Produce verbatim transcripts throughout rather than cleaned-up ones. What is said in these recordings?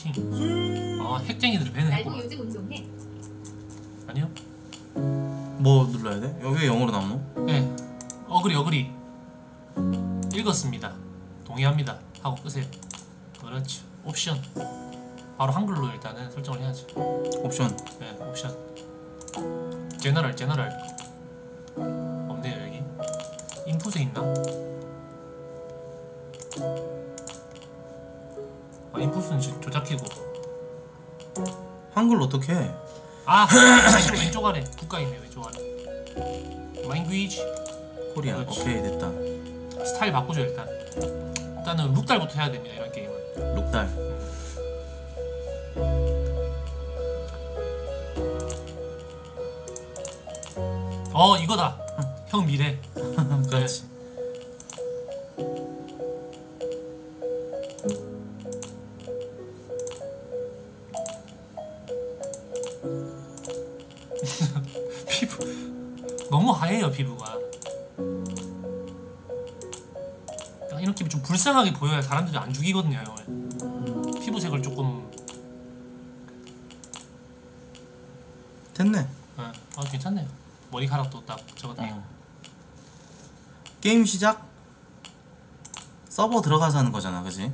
해킹. 아 핵쟁이들을 배는 날도 했구만. 요즘 운동해. 아니요. 뭐 눌러야 돼? 여기 왜 영어로 나오노? 네. 어그리 어그리. 읽었습니다. 동의합니다. 하고 끄세요. 그렇죠. 옵션. 바로 한글로 일단은 설정을 해야지. 옵션. 네, 옵션. 제너럴, 제너럴. 없네요 여기. 인풋에 있나? 아, 인풋은 조- 조작키고. 한글 어떻게 해? 아, 왼쪽 아래. 국가 있네 왼쪽 아래. language. 코리아. 그렇지. 오케이 됐다. 스타일 바꾸죠 일단. 일단은 룩달부터 해야 됩니다 이런 게임은. 룩달. 어 이거다. 형 미래. 그렇지. 피부 너무 하얘요 피부가. 약간 이런 게임 좀 불쌍하게 보여야 사람들이 안 죽이거든요 형을. 피부색을 조금. 됐네. 어, 아 괜찮네요. 머리카락도 딱 저거다. 어. 게임 시작. 서버 들어가서 하는 거잖아, 그지?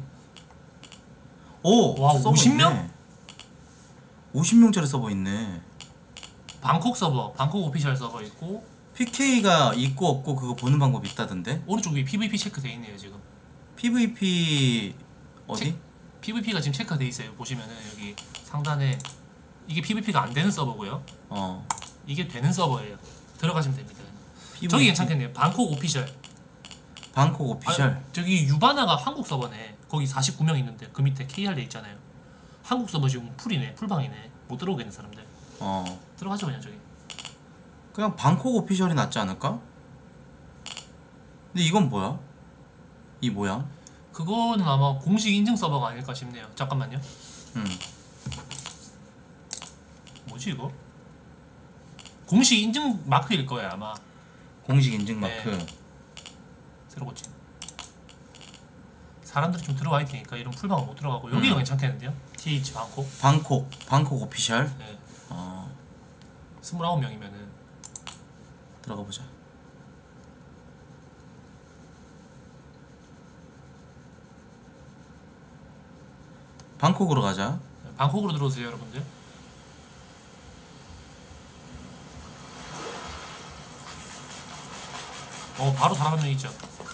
오, 와, 서버 오십 명? 있네. 오십 명짜리 서버 있네. 방콕 서버, 방콕 오피셜 서버 있고 피케이가 있고 없고 그거 보는 방법이 있다던데? 오른쪽 위에 피브이피 체크돼 있네요 지금. 피브이피 어디? 체, 피브이피가 지금 체크돼 있어요. 보시면은 여기 상단에 이게 피브이피가 안 되는 서버고요. 어. 이게 되는 서버예요. 들어가시면 됩니다. 피브이피. 저기 괜찮겠네요. 방콕 오피셜. 방콕 오피셜. 아, 저기 유바나가 한국 서버네. 거기 사십구 명 있는데 그 밑에 케이알 돼 있잖아요. 한국 서버 지금 풀이네. 풀방이네. 못 들어오겠는 사람들. 어. 들어가죠 그냥 저기. 그냥 방콕 오피셜이 낫지 않을까? 근데 이건 뭐야? 이 모양? 그거는 아마 공식 인증 서버가 아닐까 싶네요. 잠깐만요. 음. 뭐지 이거? 공식 인증 마크일 거야 아마. 공식 인증 마크. 네. 새로 고침. 사람들이 좀 들어와 있으니까 이런 풀방은 못 들어가고 여기가 음. 괜찮겠는데요? 티에이치 방콕. 방콕. 방콕 오피셜. 네. 어. 스물아홉 명이면은 들어가 보자. 방콕으로 가자. 방콕으로 들어오세요 여러분들. 어 바로 사람 한 명 있죠.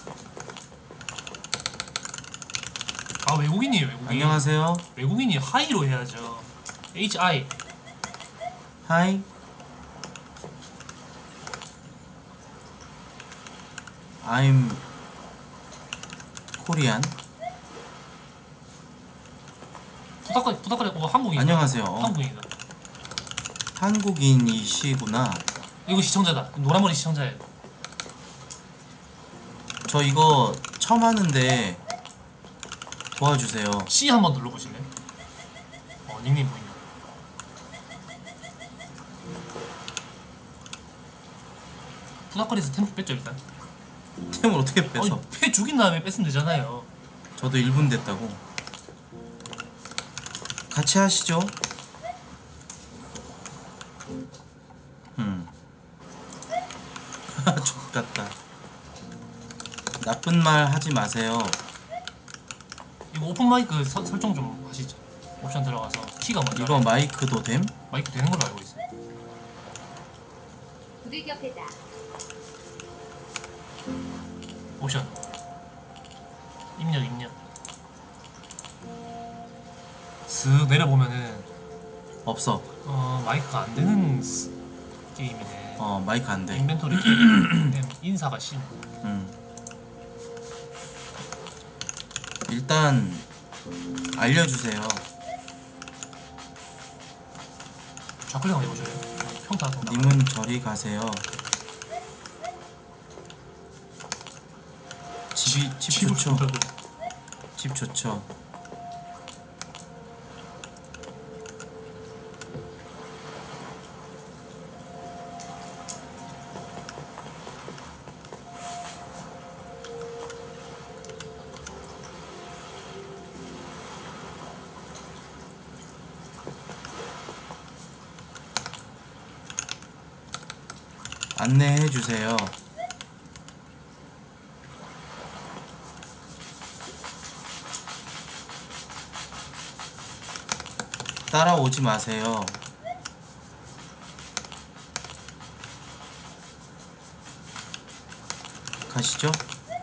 아 외국인이에요 외국인. 안녕하세요. 외국인이 하이로 해야죠. 에이치 아이. 하이. I'm 코리안. 부탁거리 부탁거리. 어 한국인. 안녕하세요. 한국인이다. 한국인이시구나. 이거 시청자다. 노란머리 시청자예요. 저 이거 처음 하는데 도와주세요. C 한번 눌러보실래요? 어 닉네임 보인다. 부탁거리에서 템프 뺐죠 일단. 템을 어떻게 뺏어? 아니, 패 죽인 다음에 뺐으면 되잖아요. 저도 일 분 됐다고. 같이 하시죠. 음. X같다. 나쁜 말 하지 마세요. 이거 오픈 마이크 서, 설정 좀 하시죠. 옵션 들어가서 키가 먼저. 이거 마이크도 됨? 마이크 되는 걸로 알고 있어요. 부들겨 패자. 옵션. 입력 입력. 슥 내려보면은 없어. 어 마이크가 안 되는 스- 게임이네. 어 마이크 안 돼. 인벤토리 게임. 인사가 심해. 음. 일단 알려주세요. 좌클릭 한번 해보셔요. 평타 한번 나가요. 님은 저리 가세요. 집이 집 집을 좋죠. 준다고. 집 좋죠. 안내해 주세요. 따라오지 마세요. 가시죠.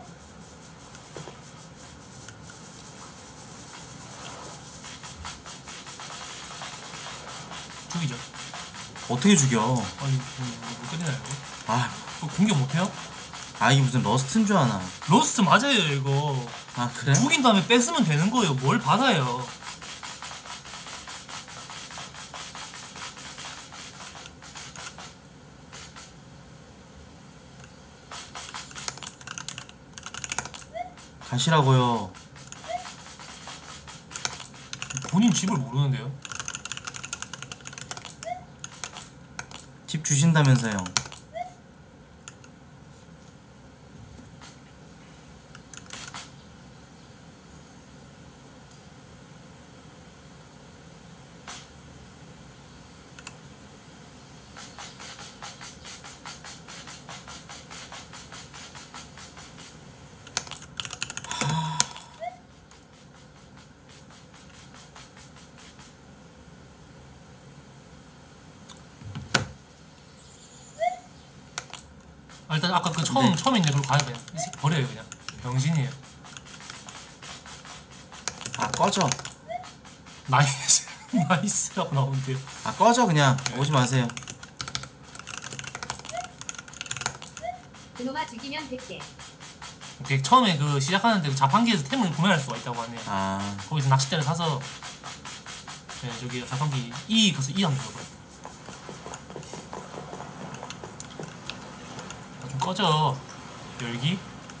죽이죠. 어떻게 죽여? 아니 뭐 끝내나요? 아, 그 공격 못해요? 아 이게 무슨 러스트인 줄 아나. 로스트 맞아요 이거. 아 그래? 죽인 다음에 뺏으면 되는 거예요. 뭘 받아요? 가시라고요. 본인 집을 모르는데요? 집 주신다면서요. 아, 일단 아까 그 처음 네. 처음에 있는 걸 가요 그냥. 이 새끼 버려요 그냥. 병신이에요. 아 꺼져. 나이스 나이스라고 나오는데요. 아 꺼져 그냥. 오지 마세요. 그놈아 죽이면 백 개. 오케이, 처음에 그 시작하는데 그 자판기에서 템을 구매할 수가 있다고 하네요. 아 거기서 낚싯대를 사서 네, 저기 자판기 E 가서 E 한번 눌러봐요. 아, 좀 꺼져. 열기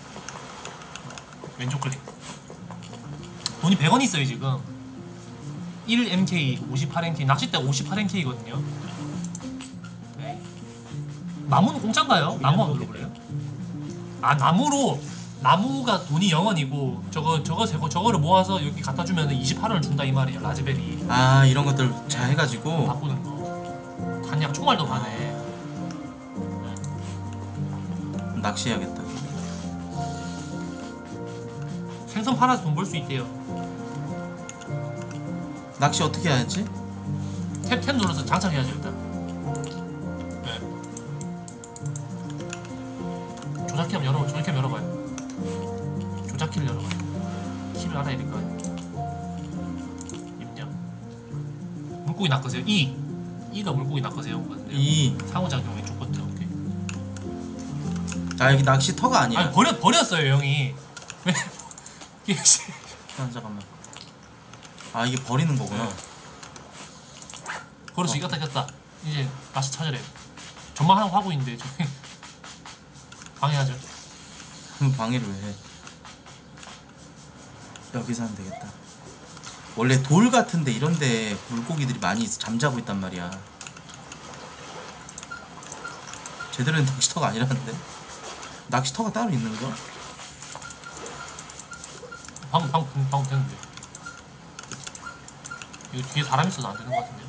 왼쪽 클릭. 돈이 백 원 있어요 지금. 일 엠케이 오십팔 엠케이 낚싯대 오십팔 엠케이거든요. 네. 나무는 공짜인가요? 나무 한번 눌러볼래요? 아 나무로 나무가 돈이 영 원이고 저거 저거 저거 저거를 모아서 여기 갖다 주면 이십팔 원을 준다 이 말이에요. 라즈베리 아 이런 것들 잘 해가지고. 바꾸는 거. 단약 총알도 가네. 낚시해야겠다. 생선 팔아서 돈 벌 수 있대요. 낚시 어떻게 해야지? 탭 탭 눌러서 장착해야죠 일단. 네. 조작키 한번 열어 조작키 한번 열어봐요. 조작키를 열어봐요. 키를 알아야 될 거 아니에요. 입력. 물고기 낚으세요. E. E가 물고기 낚으세요. 거든요. 이. 상호작용 왼쪽 버튼. 오케이. 아 여기 낚시 터가 아니야. 아니 버렸 버렸어요 형이. 왜? 이게 아, 잠깐만. 아 이게 버리는 거구나. 네. 그렇지 이겼다 이겼다. 이제 다시 찾으래요. 전망하고 하고 있는데 저기 방해하죠. 그럼 방해를 왜 해? 여기서 하면 되겠다. 원래 돌 같은데 이런데 물고기들이 많이 잠자고 있단 말이야. 제대로 된 낚시터가 아니라는데? 낚시터가 따로 있는 거? 방금 방금 방금 되는데. 이거 뒤에 사람 있어서 안 되는 것 같은데.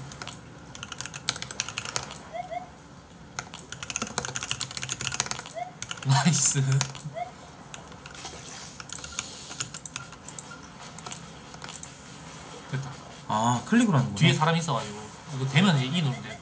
나이스. 됐다. 아 클릭을 하는구나. 뒤에 사람 있어가지고 이거 되면 이제 E 누르면 돼요.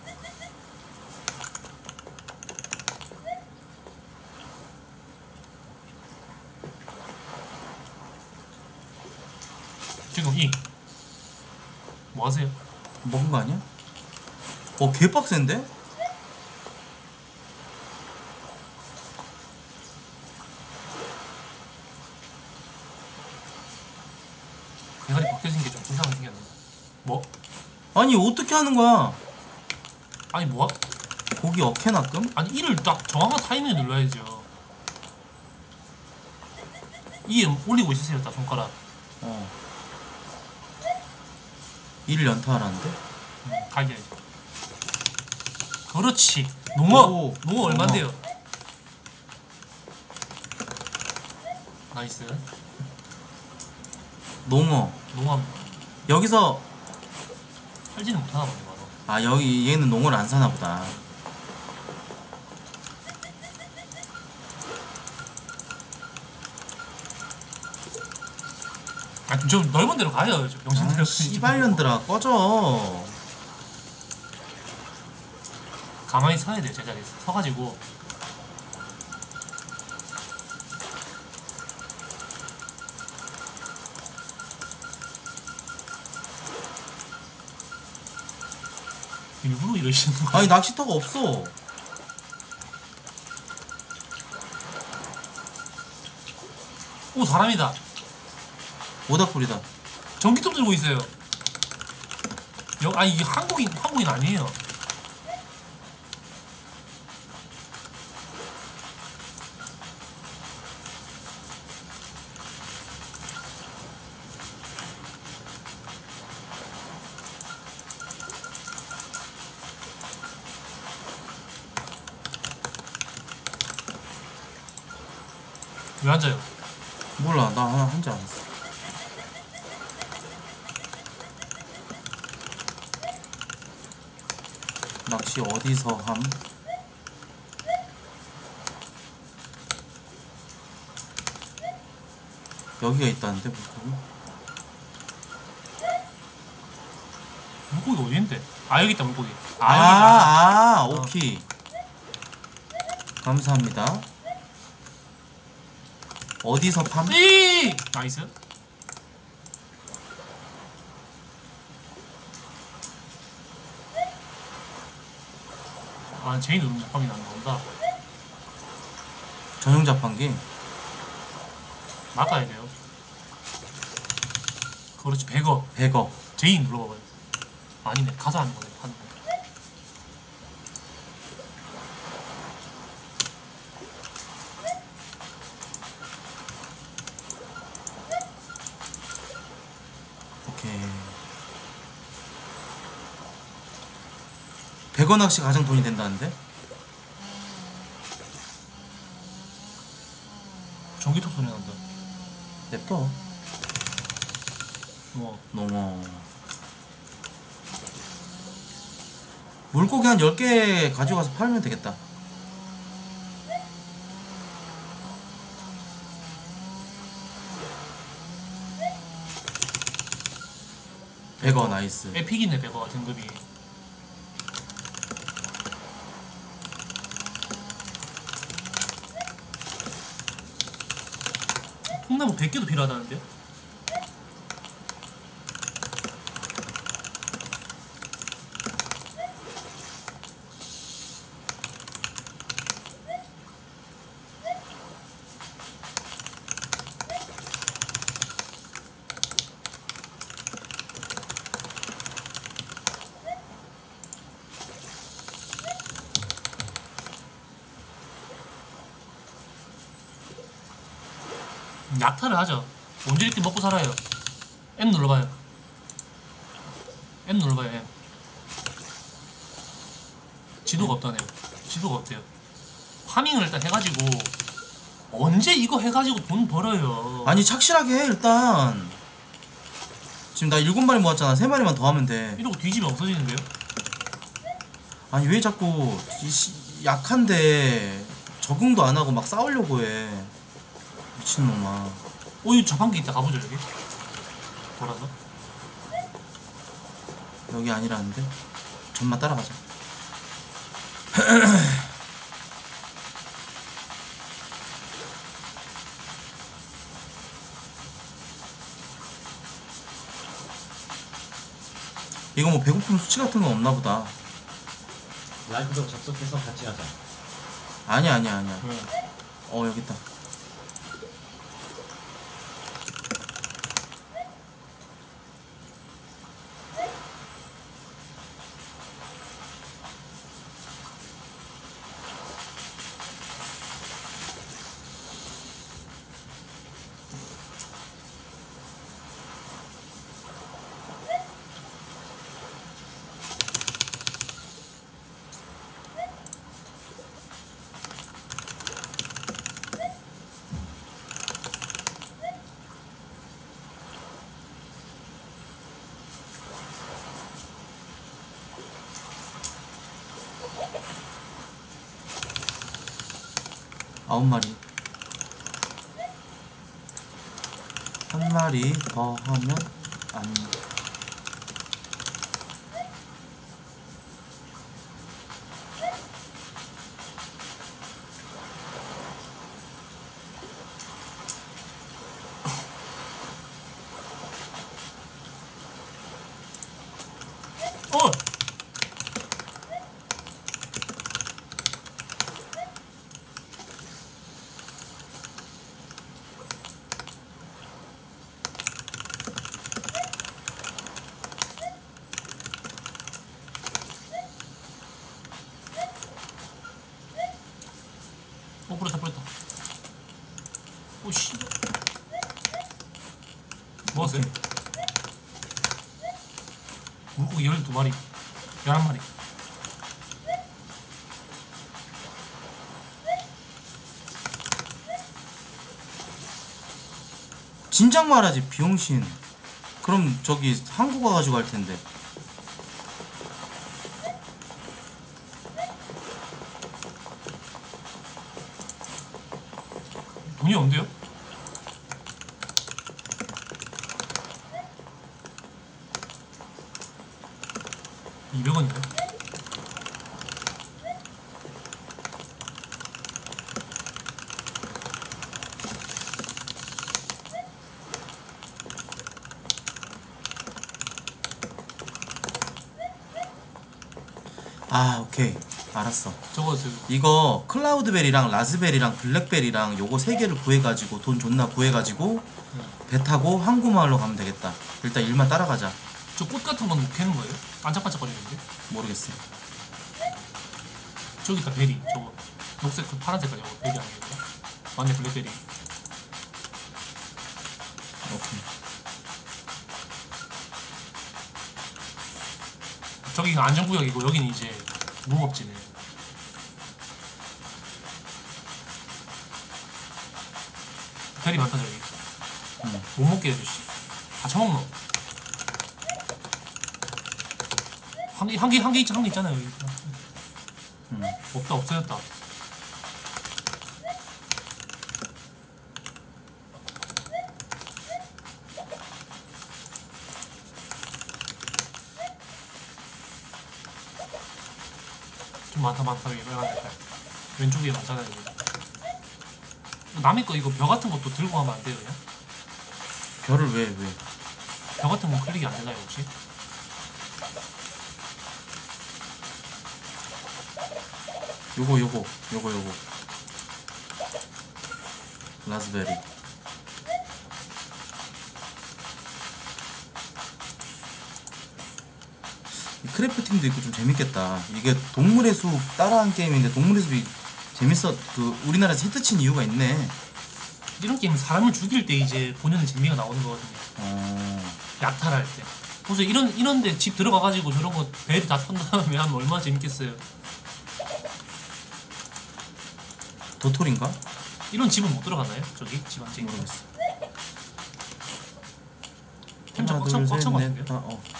지금 E 뭐 하세요? 먹은 거 아니야? 어 개빡센데? 대가리 벗겨진 게 좀 이상하게 생겼네. 뭐? 아니 어떻게 하는 거야? 아니 뭐야? 고기 어케나끔? 아니 E를 딱 정확한 타이밍에 눌러야죠. E 올리고 있으세요 딱 손가락. 어. 일 연타하라는데? 음, 갈겨야지. 그렇지. 농어. 오, 농어 얼만데요? 나이스. 농어. 농어 여기서 팔지는 못하나 보네 바로. 아 여기 얘는 농어를 안 사나 보다. 아좀 넓은 데로 가요. 좀 병신들. 아, 씨발년들아 꺼져. 가만히 서야 돼요 제자리에서. 서가지고 일부러 이러시는 거. 아니 낚시터가 없어. 오 사람이다. 모닥불이다. 전기톱 들고 있어요. 여, 아니 이게 한국인 한국인 아니에요. 왜 앉아요? 몰라 나 하나 한지 않았어. 낚시 어디서 함? 여기가 있다는데 물고기? 물고기 어디 있는데? 아 여기 있다 물고기. 아, 아, 여기다. 아, 오케이. 감사합니다. 어디서 팜? 이 나이스. 아 제인 누르면 자판기 안 나온다. 전용 자판기? 나가야 돼요. 그렇지 백어. 백어. 제인 눌러봐봐요. 아니네 가서 하는 거네 하는 거. 오케이. 백어 낚시 가장 돈이 된다는데? 전기톱 소리 난다. 냅둬. 뭐 농어. 물고기 한 열 개 가져가서 팔면 되겠다. 백어 나이스. 에픽이네 백어 등급이. 통나무 백 개도 필요하다는데요? 약탈을 하죠. 언제 이렇게 먹고 살아요? M 눌러봐요. M 눌러봐요. M. 지도가 없다네요. 지도가 없대요. 파밍을 일단 해가지고 언제 이거 해가지고 돈 벌어요. 아니 착실하게 해 일단. 지금 나 일곱 마리 모았잖아. 세 마리만 더 하면 돼. 이러고 뒤지면 없어지는데요? 아니 왜 자꾸 이 시, 약한데 적응도 안 하고 막 싸우려고 해. 미친놈아. 어 이거 자판기 있다 가보죠 여기. 돌아서. 여기 아니라는데? 전만 따라가자. 이거 뭐 배고픔 수치 같은 건 없나 보다. 라이브로 접속해서 같이 하자. 아니야 아니야 아니야. 응. 어 여기 있다. 아홉 마리. 한 마리 더 하면 안 어! 어, 뿌렸다, 뿌렸다. 오, 씨. 뭐하세요? 물고기 열두 마리, 열한 마리. 진작 말하지 비용신. 그럼 저기 한국어 가지고 할 텐데. 돈이 없는데요? 이백 원이요? 아 오케이 알았어. 저거세요. 이거 클라우드베리랑 라즈베리랑 블랙베리랑 요거 세 개를 구해가지고 돈 존나 구해가지고 배 타고 항구마을로 가면 되겠다. 일단 일만 따라가자. 저 꽃 같은 건 못 캐는 거예요? 반짝반짝거리는데? 모르겠어. 저기 있다, 베리. 저거. 녹색, 그 파란 색깔 저거 베리 아니에요? 맞네, 블랙베리. 오케이. 저기가 안전구역이고, 여기는 이제 무법지네. 베리 많다, 저기. 응. 못 먹게 해줘, 씨. 다 처먹노. 한 개, 한 개, 한 개 있잖아, 한 개 있잖아요, 여기. 응. 없다, 없어졌다. 좀 많다, 많다, 여기 빨간 색깔. 왼쪽에 많잖아요, 여기. 남의 거 이거 벼 같은 것도 들고 가면 안 돼요, 그냥? 별을 왜 왜? 벼 같은 거 클릭이 안 되나요, 혹시? 요거 요거 요거 요거 라즈베리. 이 크래프팅도 있고 좀 재밌겠다. 이게 동물의 숲 따라한 게임인데 동물의 숲이 재밌어. 그 우리나라에서 히트친 이유가 있네. 이런 게임은 사람을 죽일 때 이제 본연의 재미가 나오는 거거든요. 어... 약탈할 때. 그래서 이런 이런데 집 들어가가지고 저런 거 배를 다 탄 다음에 하면 얼마나 재밌겠어요. 도토리인가? 이런 집은 못 들어가나요? 저기 집 한 채. 모르겠어. 템차 하나, 꽉찬 둘, 꽉찬 거 셋, 넷, 같은데요? 다, 어.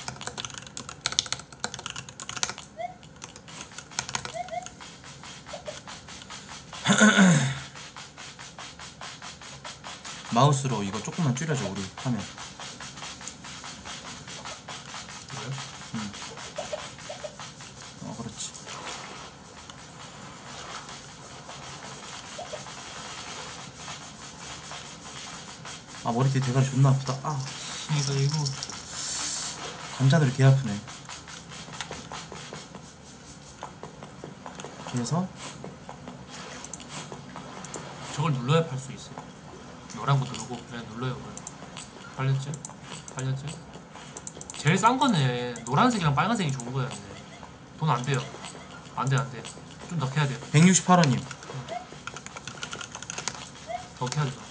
마우스로 이거 조금만 줄여줘 우리 화면. 뭐요? 어 그렇지. 아 머리띠 대가리 존나 아프다. 아 이거 이거 감자들이 개 아프네. 그래서 저걸 눌러야 팔 수 있어요. 노란 거 누르고 그냥 눌러요. 그냥. 팔렸죠? 팔렸죠? 제일 싼 거는 노란색이랑 빨간색이 좋은 거였네. 돈 안 돼요. 안 돼, 안 돼. 좀 더 캐야 돼요. 백육십팔 원임. 더 캐야 돼.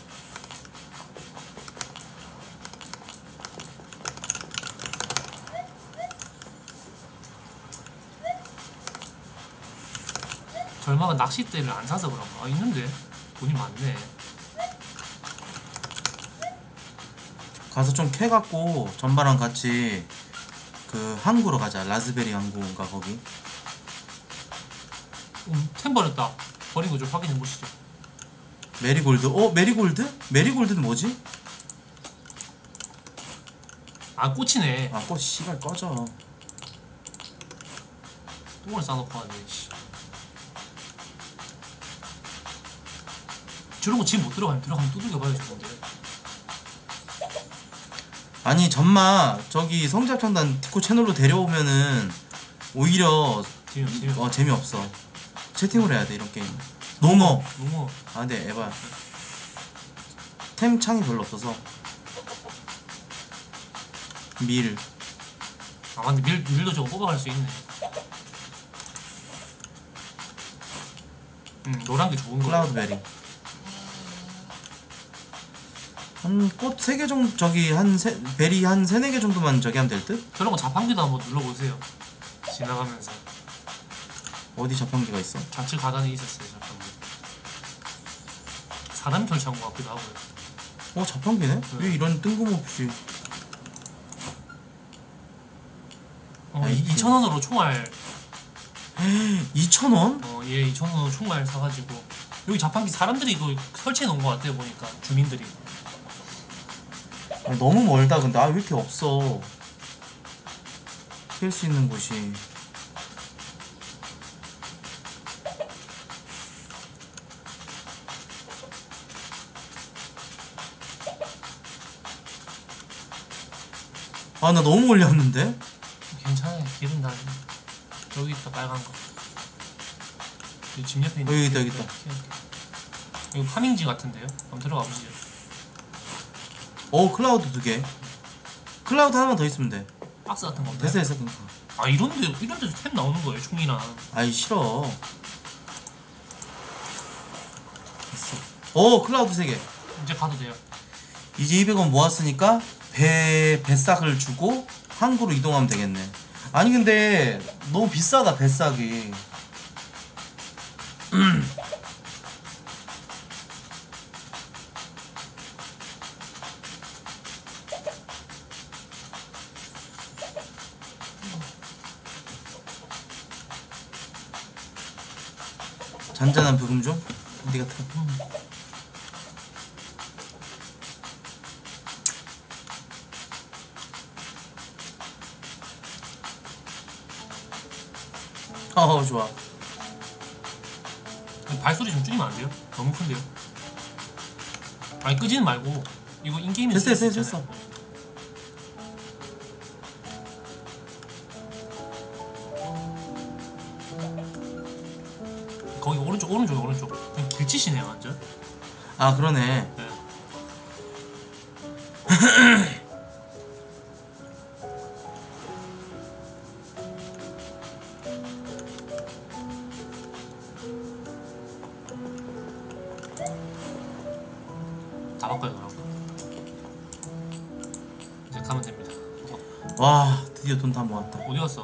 절마가 낚싯대를 안 사서 그런가? 아, 있는데 돈이 많네. 가서 좀 캐갖고 전바랑 같이 그 항구로 가자. 라즈베리 항구인가 거기. 음, 템 버렸다. 버린 거 좀 확인해 보시죠. 메리골드. 어 메리골드? 메리골드는 뭐지? 아 꽂히네. 아 꽃 씨발 꺼져. 똥을 싸놓고 하네. 씨. 저런 거 지금 못 들어가면 들어가면 두들겨 봐요 저건데. 아니 전마 저기 성잡창단 디코 채널로 데려오면은 오히려 재미 재미. 어 재미없어. 채팅으로 해야 돼 이런 게임. 노모. 너무 아 근데 에바 템 창이 별로 없어서. 밀. 아 근데 밀 밀도 저거 뽑아갈 수 있네. 음 노란 게 좋은 거. 클라우드베리. 한 꽃 세 개 정도 저기 한 세, 베리 한 세네 개 정도만 저기 하면 될 듯? 저런 거 자판기도 한번 눌러보세요. 지나가면서 어디 자판기가 있어? 좌측 하단에 있었어요 자판기. 사람 털창 것 같기도 하고요. 어 자판기네? 왜 이런 뜬금없이. 어, 아, 이천 원으로 총알. 이천 원? 어, 얘 이천 원으로 총알 사가지고 여기 자판기 사람들이 이거 설치해 놓은 것 같아요 보니까 주민들이. 아니, 너무 멀다 근데. 아 왜 이렇게 없어 킬 수 있는 곳이. 아 나 너무 올렸는데? 괜찮아요. 기름 다. 저기 있다 빨간 거. 여기 집 옆에 있는. 어, 여기 있다, 여기 있다. 이거 파밍지 같은데요? 한번 들어가 보시죠. 어 클라우드 두 개. 클라우드 하나만 더 있으면 돼. 박스 같은 건데. 됐어 됐어 그니까. 아 이런데 이런 데서 템 나오는 거예요 총이랑. 아이 싫어. 됐어. 오 클라우드 세 개. 이제 가도 돼요. 이제 이백 원 모았으니까 배 배싹을 주고 항구로 이동하면 되겠네. 아니 근데 너무 비싸다 배싹이. 잔잔한 부금 좀 어디 같아? 어 좋아. 발소리 좀 줄이면 안 돼요? 너무 큰데요? 아니 끄지는 말고 이거 인게임에 됐어 됐어 됐어. 거기 오른쪽 오른쪽 오른쪽 그냥 길치시네요 완전. 아 그러네. 네. 다 바꿔요 그럼. 이제 가면 됩니다. 어, 와 드디어 돈 다 모았다. 어디 갔어?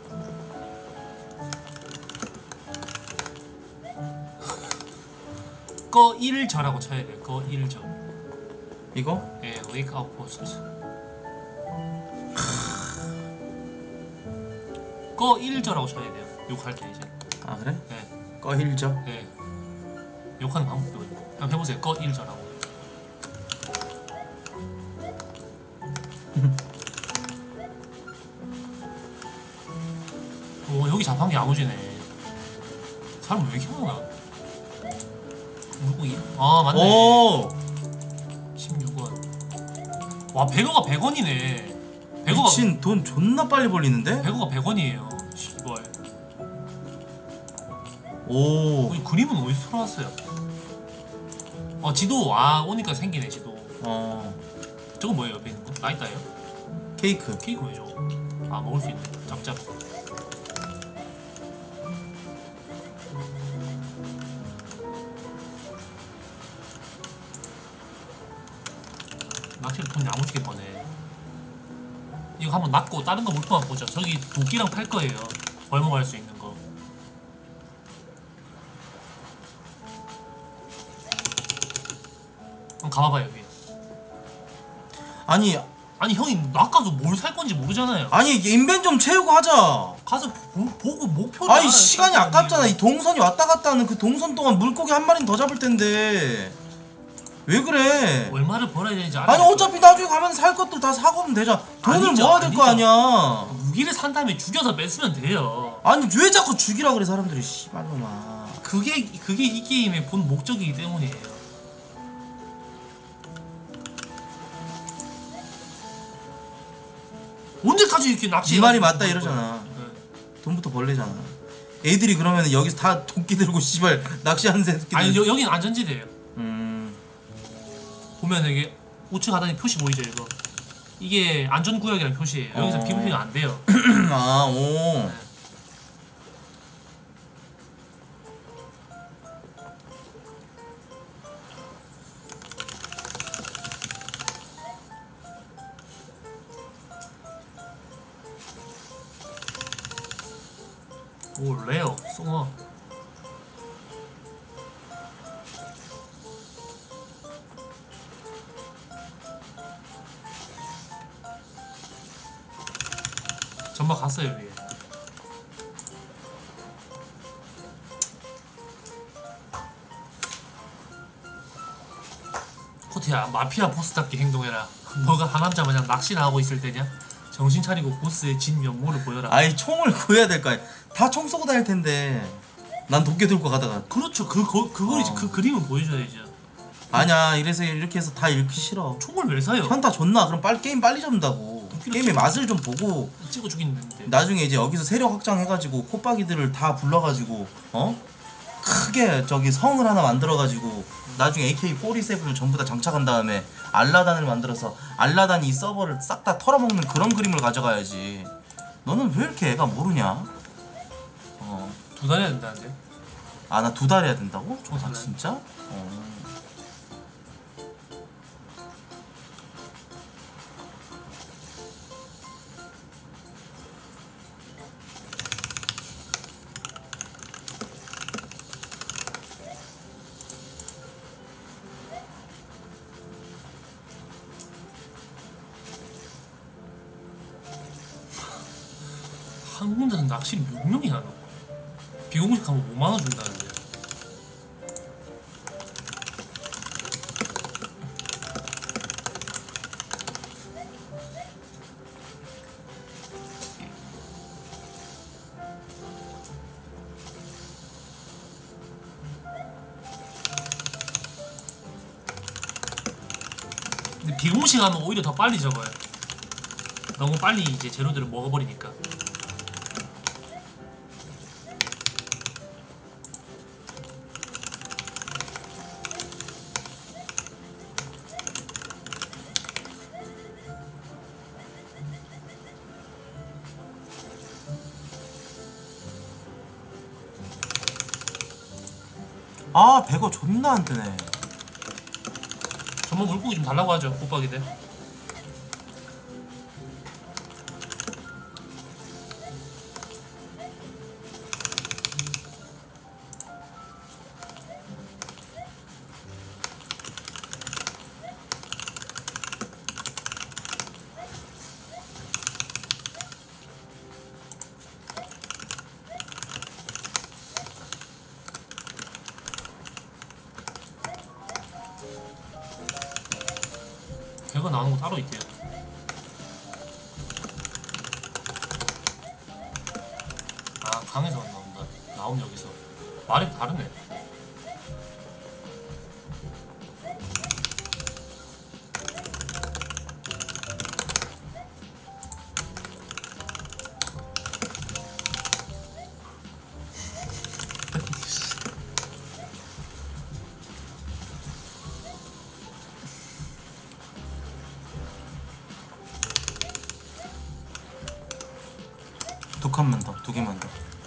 꺼 일 저라고 쳐야 돼. 꺼 일 저. 이거? 예, wake up post. 꺼 일 저라고 쳐야 돼요. 욕할 때 이제. 아 그래? 예, 꺼힐죠. 예. 욕하는 방법도 있고. 한번 해보세요. 꺼 일 저라고. 오 여기 자판기 야무지네. 사람 왜 이렇게 많아? 물고기? 아 맞네. 오 십육 원. 와 배거가 백 원이네. 배거가 미친 돈 존나 빨리 벌리는데? 배거가 백 원이에요. 씨발. 오. 어, 이 그림은 어디서 나왔어요? 어 지도. 아 오니까 생기네 지도. 어 저건 뭐예요 옆에 있는 거? 라이터예요? 케이크. 케이크 왜죠? 아 먹을 수 있네. 짭짭. 낚시를 돈 야무지게 버네. 이거 한번 낚고 다른 거 물품만 보자. 저기 도끼랑 팔 거예요. 벌목할 수 있는 거. 한번 가봐봐요 여기. 아니 아니 형이 낚아서 뭘 살 건지 모르잖아요. 아니 인벤 좀 채우고 하자. 가서 보, 보고 목표를 아니 알아야 시간이 살 거 아깝잖아. 아니에요. 이 동선이 왔다 갔다 하는 그 동선 동안 물고기 한 마리는 더 잡을 텐데 왜 그래? 얼마를 벌어야 되는지 알아. 아니 어차피 나중에 가면 살 것들 다 사고면 되잖아. 돈을 아니죠, 모아야 될 거 아니죠. 아니야. 무기를 산 다음에 죽여서 뺏으면 돼요. 아니 왜 자꾸 죽이라 그래 사람들이 씨발로마. 그게 그게 이 게임의 본 목적이기 때문이에요. 언제까지 이렇게 낚시? 네 말이 맞다 이러잖아. 네. 돈부터 벌래잖아. 애들이 그러면 여기서 다 도끼 들고 씨발 낚시하는 새끼들. 아니 여, 여긴 안전지대예요. 음. 보면 이게 우측 하단에 표시 보이죠 이거. 이게 안전구역이라는 표시예요. 여기서 어. 피부피가 안 돼요. 아 오. 오 레어 쏘어. 전막 갔어요 위에. 코트야 마피아 보스답게 행동해라. 너가 하남자 마냥 낚시나 하고 있을 때냐? 정신 차리고 보스의 진 면모를 보여라. 아이 총을 구해야 될 거 아니야. 다 총 쏘고 다닐 텐데. 난 도끼 들고 가다가 그렇죠. 그 거, 그걸 이제 어. 그 그림을 보여줘야죠. 아니야 이래서 이렇게 해서 다 읽기 싫어. 총을 왜 사요? 현타 존나 그럼 빨리 게임 빨리 접는다고. 도끼를 게임의 찍어. 맛을 좀 보고 찍어 죽이는데. 나중에 이제 여기서 세력 확장해가지고 콧박이들을 다 불러가지고 어 크게 저기 성을 하나 만들어가지고 나중에 에이케이 사십칠을 전부 다 장착한 다음에 알라단을 만들어서 알라단이 이 서버를 싹 다 털어먹는 그런 그림을 가져가야지. 너는 왜 이렇게 애가 모르냐? 어. 두 달 해야 된다는데. 아 나 두 달 해야 된다고? 아 총선은? 진짜? 어. 한 군데는 낚시를 몇 명이 하노? 비공식 하면 오만 원 준다는데. 근데 비공식 하면 오히려 더 빨리 적어요. 너무 빨리 이제 재료들을 먹어버리니까. 아 백어 존나 안 뜨네. 전문 물고기 좀 달라고 하죠, 국박이들. 배가 나오는 거 따로 있대요. 아 강에서 나온다. 나온 여기서 말이 다르네. 두 칸만 더, 두 개만 더.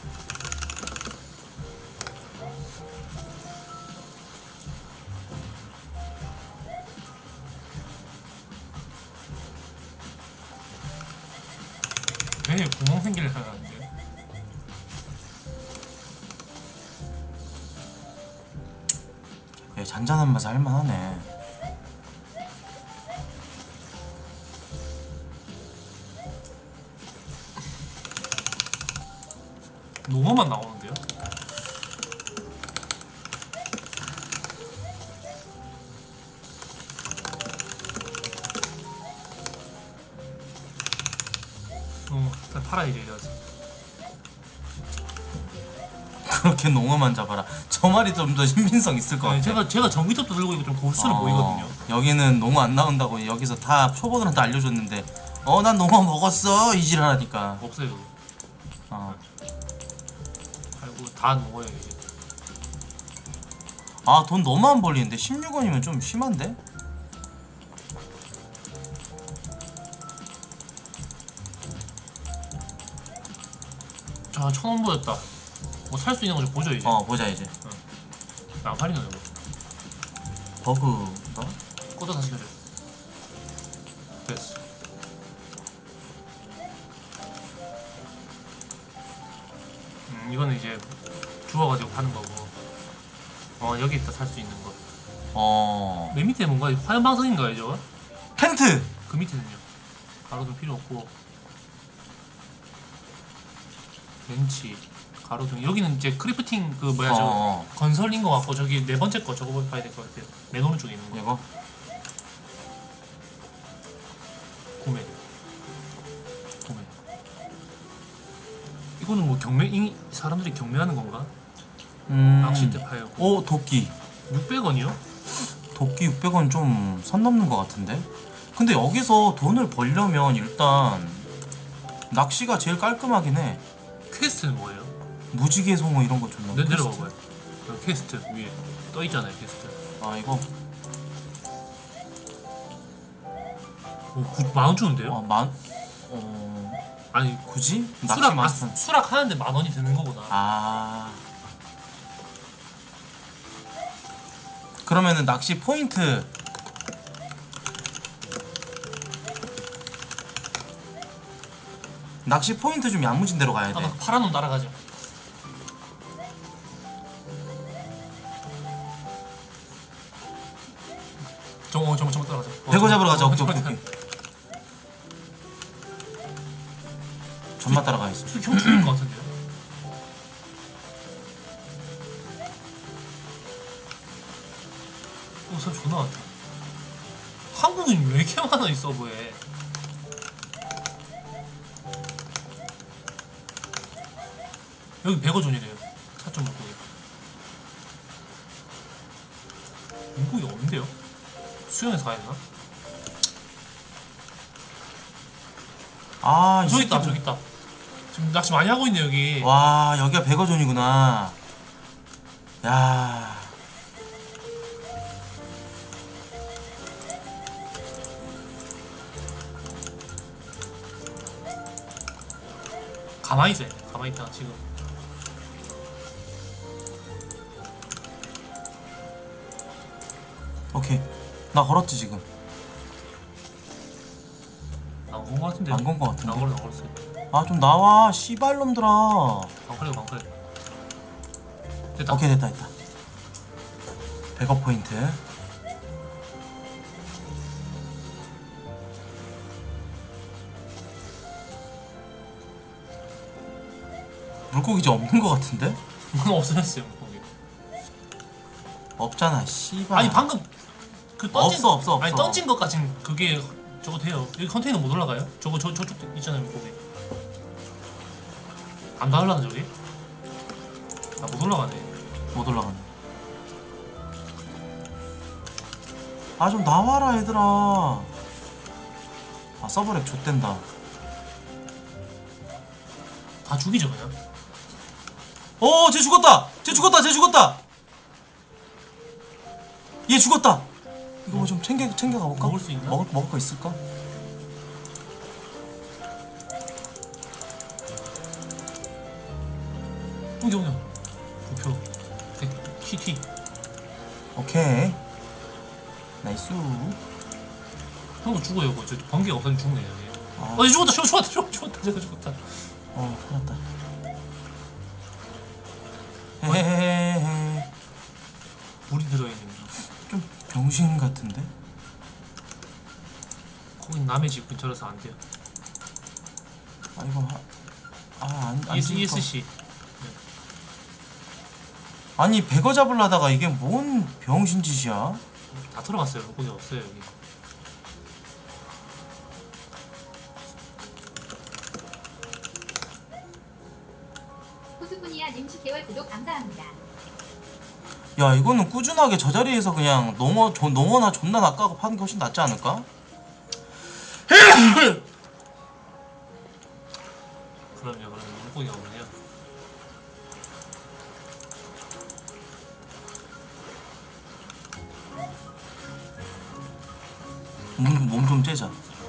배에 구멍 생기려 하는데. 야, 잔잔한 맛에 할만하네. 농어만 나오는데요? 팔아야죠 이래서. 그렇게 농어만 잡아라. 저 말이 좀 더 신빙성 있을 것 같아. 네, 제가 제가 전기톱도 들고 있고 좀 고수처럼 어, 보이거든요. 여기는 농어 안 나온다고 여기서 다 초보들한테 알려줬는데 어 난 농어 먹었어 이지랄하니까. 없어요. 여기. 어. 아이고 다 먹어요 이제. 아 돈 너무 안 벌리는데 십육 원이면 좀 심한데? 자, 천 원 보였다. 뭐 살 수 있는 거 좀 보죠 이제. 어 보자 이제. 안 팔리나 이거. 버그가? 꽂아서 시켜줘. 됐어. 음, 이거는 이제 주워가지고 파는 거고. 어, 여기 있다 살 수 있는 거. 어 맨 밑에 뭔가 화염 방석인가요, 저거? 텐트! 그 밑에는요. 가로등 필요 없고. 벤치, 가로등. 여기는 이제 크리프팅 그 뭐야 저 어, 건설인 거 같고 저기 네 번째 거 저거 봐야 될 것 같아요. 맨 오른쪽에 있는 거. 이거? 구매. 구매. 이거는 뭐 경매 이 사람들이 경매하는 건가? 음... 낚싯대 팔고. 오 도끼. 육백 원이요? 도끼 육백 원 좀 선 넘는 것 같은데? 근데 여기서 돈을 벌려면 일단 낚시가 제일 깔끔하긴 해. 퀘스트는 뭐예요? 무지개 송어 이런 거 좀 내, 내려가 봐요. 그 퀘스트 위에 떠 있잖아요, 퀘스트. 아 이거 오, 구, 만원 주는데요? 아, 만... 어... 아니 굳이? 낚시 수락 아, 마스터 수락 하는데 만 원이 드는 거구나. 아... 그러면은 낚시 포인트 낚시 포인트 좀 야무진 데로 가야 돼. 아, 파란 놈 따라가죠. 정어 정어 정어 따라가자. 어, 배고 잡으러 가자. 어, 오케이 정어 오케이 오케이. 전마 따라가 있어. 형 죽을 것 같은데요? 어, 사람 존나 많다. 한국인 왜 이렇게 많아 이 서버에? 여기 백어존이래요. 사점 물고기. 물고기 없는데요? 수영해서 가야 되나? 아, 이 저기 있다, 새끼들. 저기 있다. 지금 낚시 많이 하고 있네 여기. 와, 여기가 백어존이구나. 야. 가만히 있어야 돼. 가만히 있다가 지금. 오케이. 나 걸었지 지금. 안건거 같은데. 안 건 거 같은데. 안 걸어, 안 걸었어요. 아, 좀 나와. 씨발놈들아. 방클레고 방클레. 됐다. 오케이, 됐다, 됐다. 백업 포인트. 물고기 이제 없는 거 같은데? 없어졌어요 거기. 없잖아, 씨발. 아니 방금 그 던진 없어, 없어, 없어. 아니 던진 것까진 그게 저거 돼요. 여기 컨테이너 못 올라가요? 저거 저 저쪽 있잖아요 거기. 안 닿으려나 저기? 아 못 올라가네. 못 올라가네. 아, 좀 나와라, 얘들아. 아, 서버렉 좆된다. 다 죽이죠 그냥. 오, 쟤 죽었다! 쟤 죽었다! 쟤 죽었다! 얘 죽었다! 이거 뭐 좀 챙겨, 챙겨 가볼까? 먹을 수 있나? 먹을, 먹을 거 있을까? 여기 여기. 부표. 티티. 오케이. 나이스. 형도 죽어요 그거. 저 번개가 없으면 죽네 여기. 아. 어 죽었다 죽었다 죽었다 죽었다 죽었다 제가 죽었다. 어, 살았다. 헤헤헤헤. 물이 들어있는 거. 좀 병신 같은데? 거긴 남의 집 근처라서 안 돼요. 아, 이거, 하... 아, 안, 안 ES, 쓸 거. 이에스씨. 아니, 백어 잡으려다가 이게 뭔 병신 짓이야? 다 들어갔어요. 거기 없어요 여기. 님 십 개월 구독 감사합니다. 야 이거는 꾸준하게 저 자리에서 그냥 농어 조, 농어나 존나 낚아고 파는 게 훨씬 낫지 않을까? 그럼요. 그러면 물고기가 없네요. 몸 좀 째자.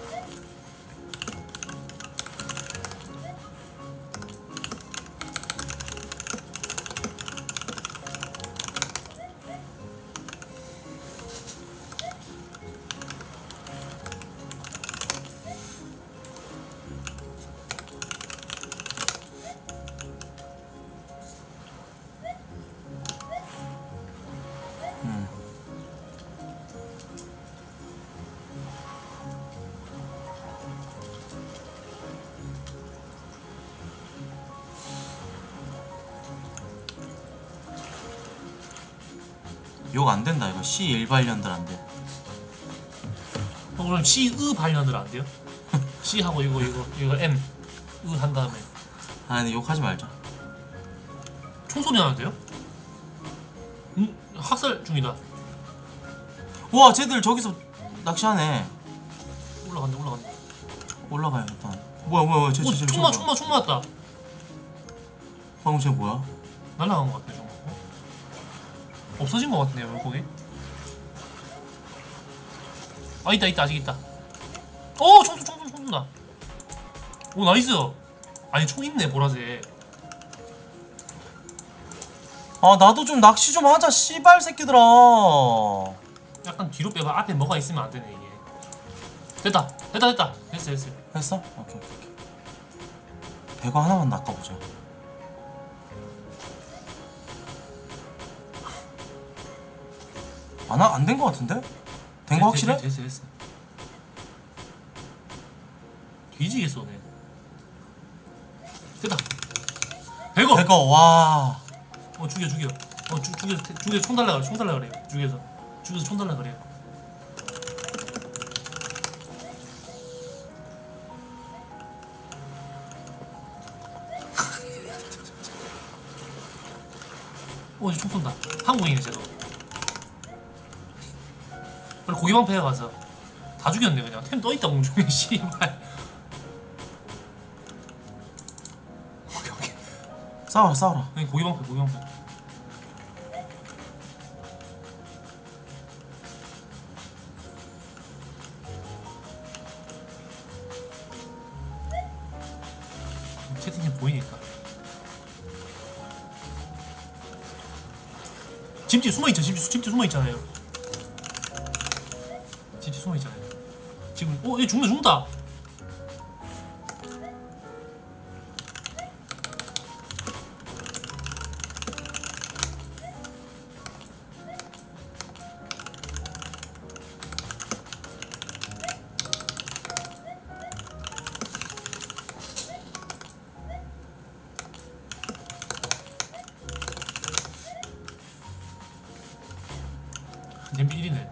욕 안 된다 이거. 씨 일발년들 안 돼. 어, 그럼 C, 으 발년들 안 돼요? C 하고 이거 이거 이거 M, 으 한 다음에 아니 욕하지 말자. 총소리 나는데요? 음, 학살 중이다. 와 쟤들 저기서 낚시하네. 올라간다 올라간다. 올라가야겠다. 뭐야 뭐야 뭐야 쟤, 오, 쟤, 쟤, 총 맞, 쟤 총 뭐야? 맞, 총 맞았다. 방금 쟤 뭐야? 날라간 것 같아, 저거. 없어진 것 같네요, 물고기. 아, 있다, 있다, 아직 있다. 오, 총수, 총수, 총수다. 오, 나이스. 아니, 총 있네, 보라색. 아 나도 좀 낚시 좀 하자 씨발 새끼들아. 약간 뒤로 빼봐. 앞에 뭐가 있으면 안 되네, 이게. 됐다, 됐다, 됐다. 됐어, 됐어. 했어? 오케이 오케이 오케이. 배거 하나만 낚아보자. 아나 안 된 거 같은데? 된 거 확실해? 됐어, 됐어. 뒤지게 쏘네. 됐다. 배거. 배거 와. 어 죽여 죽여. 어 죽 죽여 죽여 총 달라 그래 총 달라 그래요. 죽여서 죽여서 총 달라 그래요. 어 이제 총 쏜다. 한국인이네 쟤도. 그래 고기방패에 가서 다 죽였네 그냥. 템 떠있다 공중에 씨발. 오케이 오케이. 싸워라 싸워라. 그냥 고기방패 고기방패. 채팅창 보이니까. 집뒤 숨어있죠. 집뒤, 집뒤 숨어있잖아요. 집뒤 숨어있잖아요. 지금 어? 얘 죽는다 죽는다. 냄비 일이네.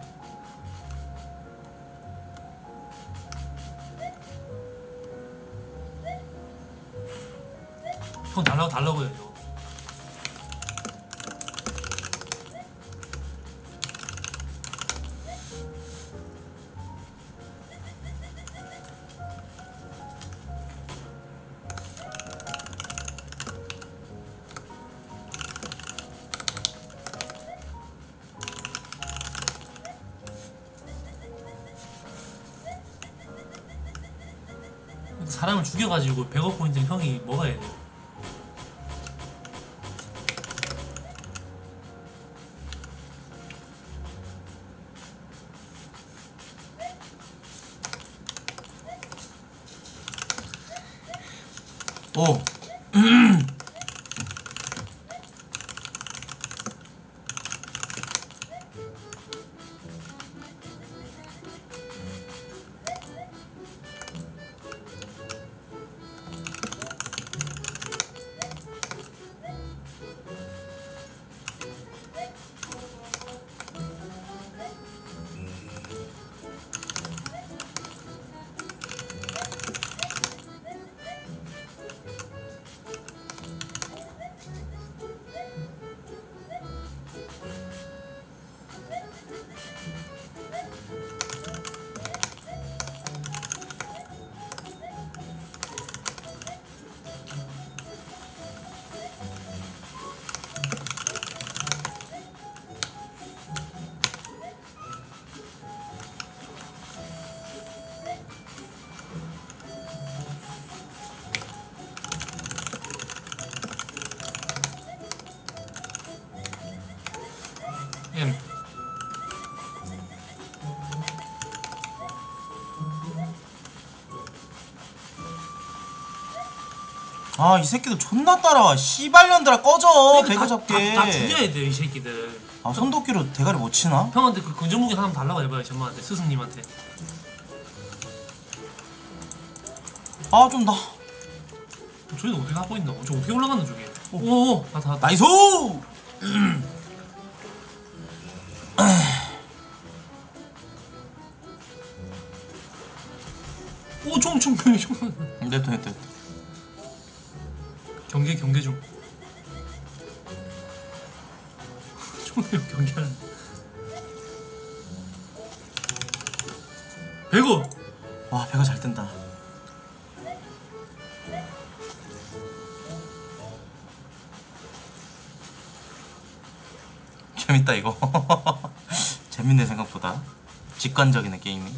형 달라고 달라고 해야죠. 사람을 죽여가지고 백억 포인트를 형이 먹어야 돼요. 오. 아 이 새끼도 존나 따라와. 씨발년들아 꺼져. 그러니까 배가 다- 잡게. 다, 다 죽여야 돼 이 새끼들. 아 손도끼로 대가리 못 치나? 형한테 그 근접무기 하나만 달라고 해봐요 전마한테 스승님한테. 아 좀 나. 저희는 어떻게 하고 있나? 저 어떻게 올라갔나 저게? 오오 다 다. 나이스! 오총 총 총. 냅둬 냅둬. 경계 경계 중. 총력 경계하는. 배고. 와 배가 잘 뜬다. 재밌다 이거. 재밌네 생각보다. 직관적이네 게임이.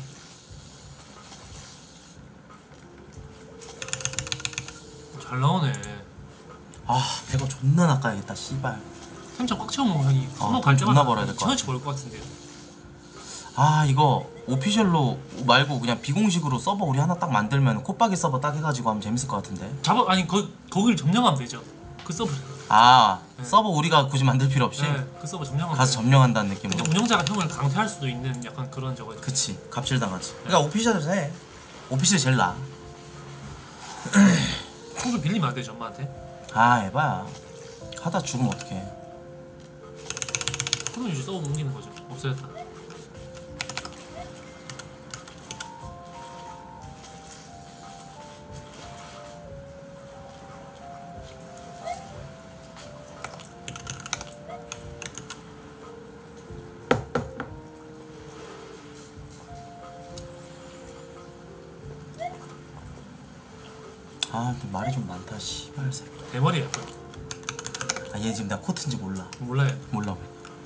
잘 나오네. 아 배가 존나 낚아야겠다 씨발. 템차 꽉 채워놓으면 형이 어, 한번 갈 돈 때마다 존나 벌어야 될것 천원씩 벌 것 같은데요. 아 이거 오피셜로 말고 그냥 비공식으로 서버 우리 하나 딱 만들면 콧박이 서버 딱 해가지고 하면 재밌을 것 같은데. 잡아 아니 거 거기를 점령하면 되죠. 그 서버. 아 네. 서버 우리가 굳이 만들 필요 없이 네, 그 서버 점령하면. 가서 돼요. 점령한다는 근데 느낌으로. 운영자가 형을 강퇴할 수도 있는 약간 그런 저거. 그치 갑질당하지. 그러니까 오피셜에서 해. 오피셜이 제일 나아. 총좀 빌리면 안 되죠 엄마한테. 아 에바야. 하다 죽으면 어떡해. 그럼 이제 서버 옮기는 거죠. 없어졌다. 아 근데 말이 좀 많다 씨발 새끼. 대머리야. 아얘 지금 내가 코트인지 몰라. 몰라요. 몰라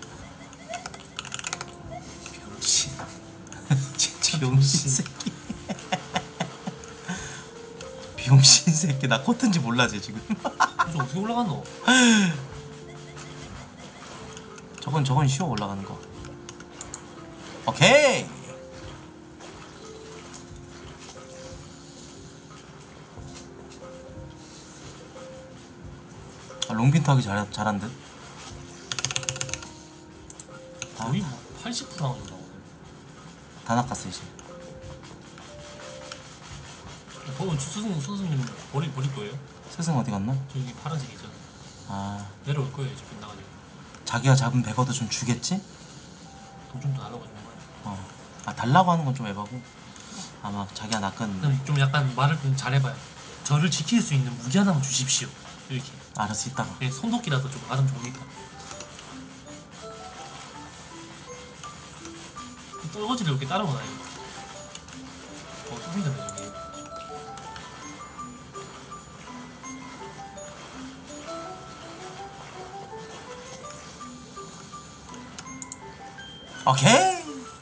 병신. 진짜 병신 새끼. 병신 새끼 나 코트인지 몰라 쟤 지금. 저 어떻게 올라갔노? 저건 저건 쉬워 올라가는 거. 오케이. 아, 롱빈트 하기 잘, 잘한 듯. 거의 뭐 팔십 퍼센트 하는 거 나오네. 다 낚았어 이제. 버번 스승 선생님 버릴 버릴 거예요? 스승 어디 갔나? 저기 파란색 있잖아. 아 내려올 거예요 이제 끝나가지고. 자기가 잡은 백어도 좀 주겠지? 돈 좀 더 달라고 하는 거야. 어. 아 달라고 하는 건 좀 에바고. 아마 자기가 낚은. 그럼 좀 약간 말을 좀 잘해봐요. 저를 지킬 수 있는 무기 하나만 주십시오. 이렇게. 알았어 이따가. 네, 손도끼라도 좀 말하면 좋으니까. 떨거지를 이렇게 따라오나요? 어, 또 생겼네 저기. 오케이.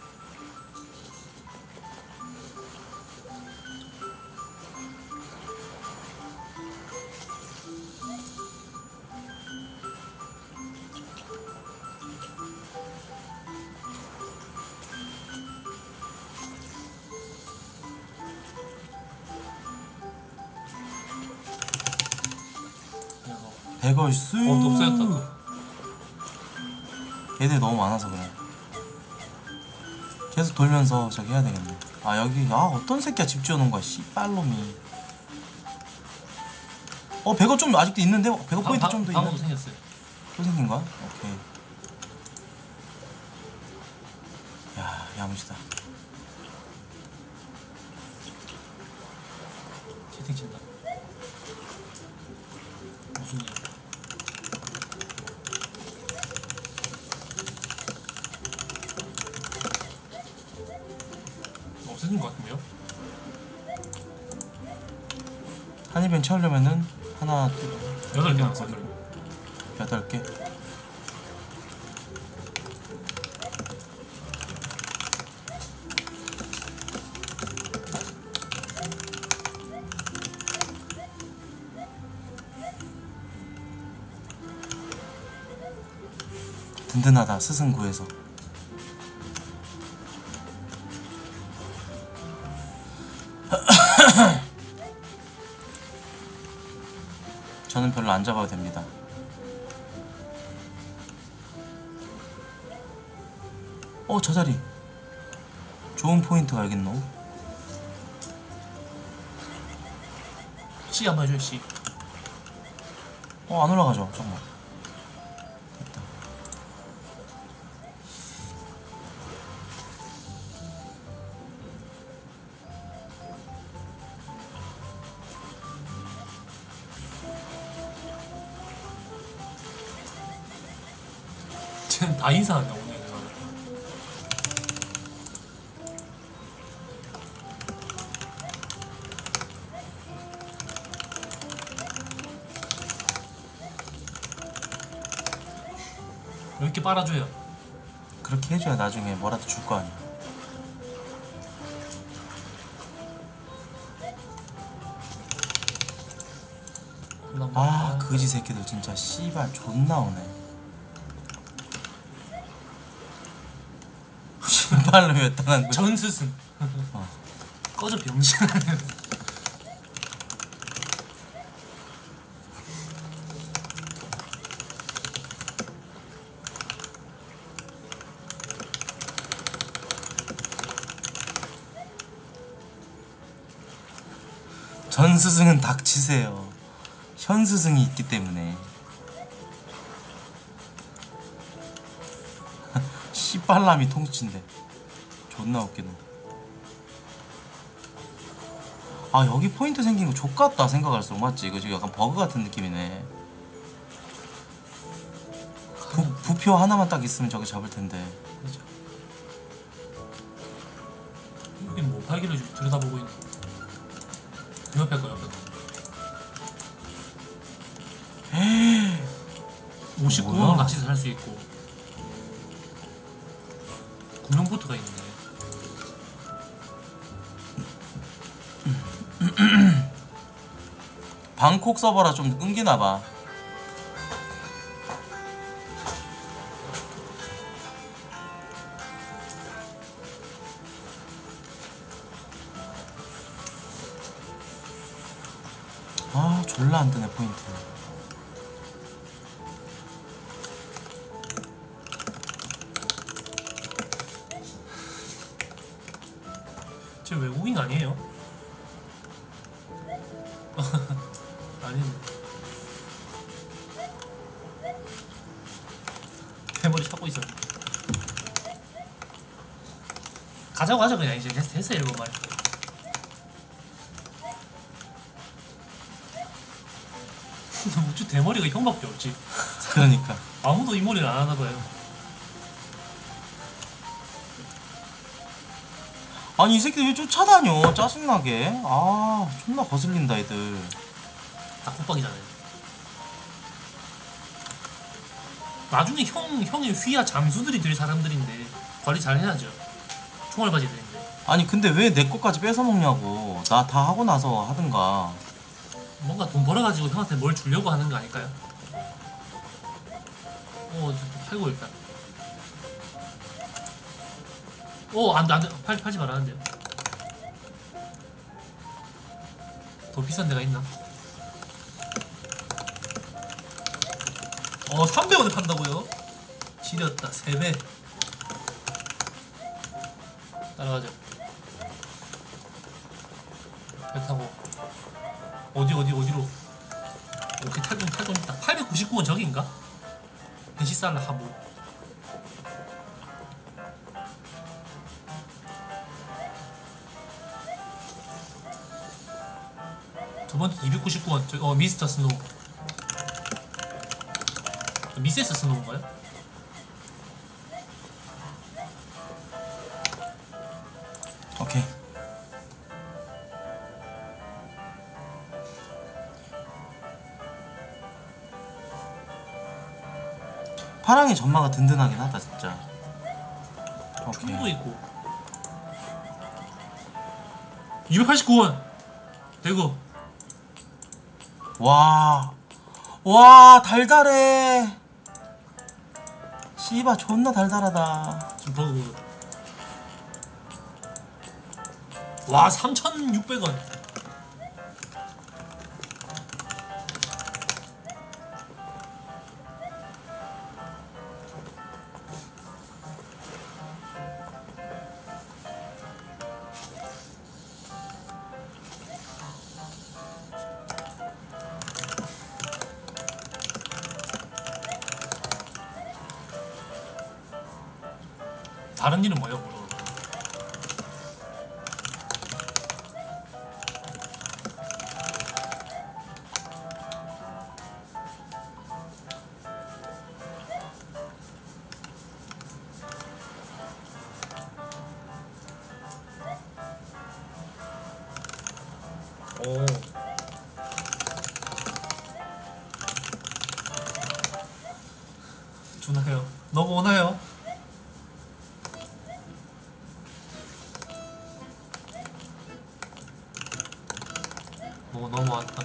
그래서 백월수. 어, 또 없어졌다 또. 얘들 너무 많아서 그래. 계속 돌면서 저기 해야 되겠네. 아 여기 아 어떤 새끼야 집 지어놓은 거야 씨발놈이. 어 백어 좀 아직도 있는데? 백어 포인트 좀 더 방어도 있는. 생겼어요. 또 생긴 거야? 오케이. 야 야무지다. 채팅 친다. 무슨 일? 없어진 것 같은데요? 한입엔 채우려면은 하나 여덟 개 남았어요. 여덟 개. 든든하다 스승 구해서. 저는 별로 안 잡아도 됩니다. 어, 저 자리 좋은 포인트가 알겠노? C 한번 해줘요. C. 어, 안 올라가죠. 잠깐만. 됐다. 쟤는 다 인사한다 오늘. 이렇게 빨아줘요. 그렇게 해줘야 나중에 뭐라도 줄 거 아니야. 아, 그지 새끼들 진짜 씨발 존나 오네. 신발로 몇 당한 거야? 전스승. 어. 꺼져 병신. 전 스승은 닥치세요. 현 스승이 있기 때문에. 씨발람이 통수친데 존나 웃기네. 아, 여기 포인트 생긴 거 족같다 생각할수록. 맞지? 이거 지금 약간 버그 같은 느낌이네. 부, 부표 하나만 딱 있으면 저기 잡을 텐데. 그죠. 여긴 뭐 팔기를 들여다보고 있는. 옆에 거 옆에 거. 오십구 원 낚시를 할 수 있고 구명보트가 있네. 방콕 서버라 좀 끊기나봐. 아, 졸라 안 뜨네 포인트. 쟤 외국인 아니에요? 아니네. 대머리 찾고 있어. 가자고 하자 그냥. 이제 됐, 됐어 일본 말. 우주 대머리가 형밖에 없지. 그러니까 아무도 이 머리를 안 하나봐요. 아니 이 새끼들 왜 쫓아다녀 짜증나게. 아, 존나 거슬린다 애들. 다 콧박이잖아요. 나중에 형, 형의 휘하 잠수들이 될 사람들인데 관리 잘 해야죠. 총알 바지 되는데. 아니 근데 왜 내 것까지 뺏어먹냐고. 나 다 하고 나서 하든가. 뭔가 돈 벌어가지고 형한테 뭘 주려고 하는 거 아닐까요? 어, 저 팔고 일단. 오, 안 돼, 안 돼. 팔, 팔지 말라는데요. 더 비싼 데가 있나? 어, 삼백 원에 판다고요? 지렸다, 세 배. 따라가자. 배 타고. 어디, 어디, 어디로? 오케이, 탈돈, 탈돈 있다. 팔백구십구 원 저기인가? 베시살라 하부. 두 번째 이백구십구 원. 저, 어, 미스터 스노우. 미세스 스노우인가요? 오케이. 파랑의 전마가 든든하긴 하다 진짜. 총도 오케이. 있고. 이백팔십구 원. 대구. 와, 와 달달해. 씨바 존나 달달하다. 지금 버그. 와, 삼천육백 원. 다른 일은 뭐예요, 물어? 오. 주나요? 넘어오나요? 오, 넘어왔다.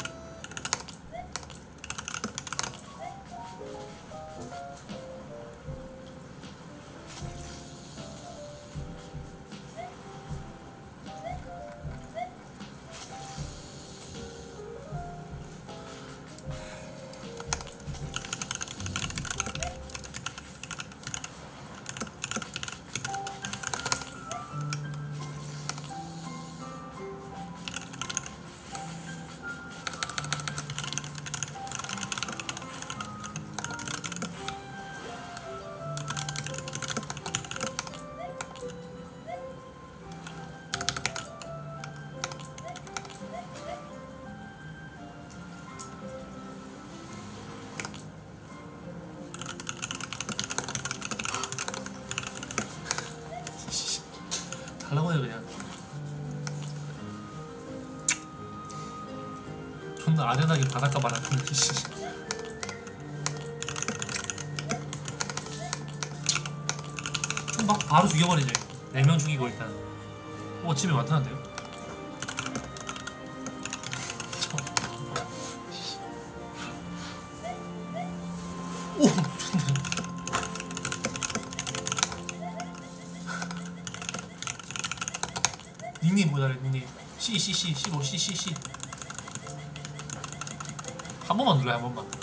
달라고 해요 그냥. 존나 아련하게 바닷가 말하는데 씨. 좀 바, 바로 죽여버리죠. 네 명 죽이고 일단. 오, 집에 많다는데요? 오! 닉네임 보자. 닉네임 C C C 십오 C C C 한 번만 눌러요. 한 번만.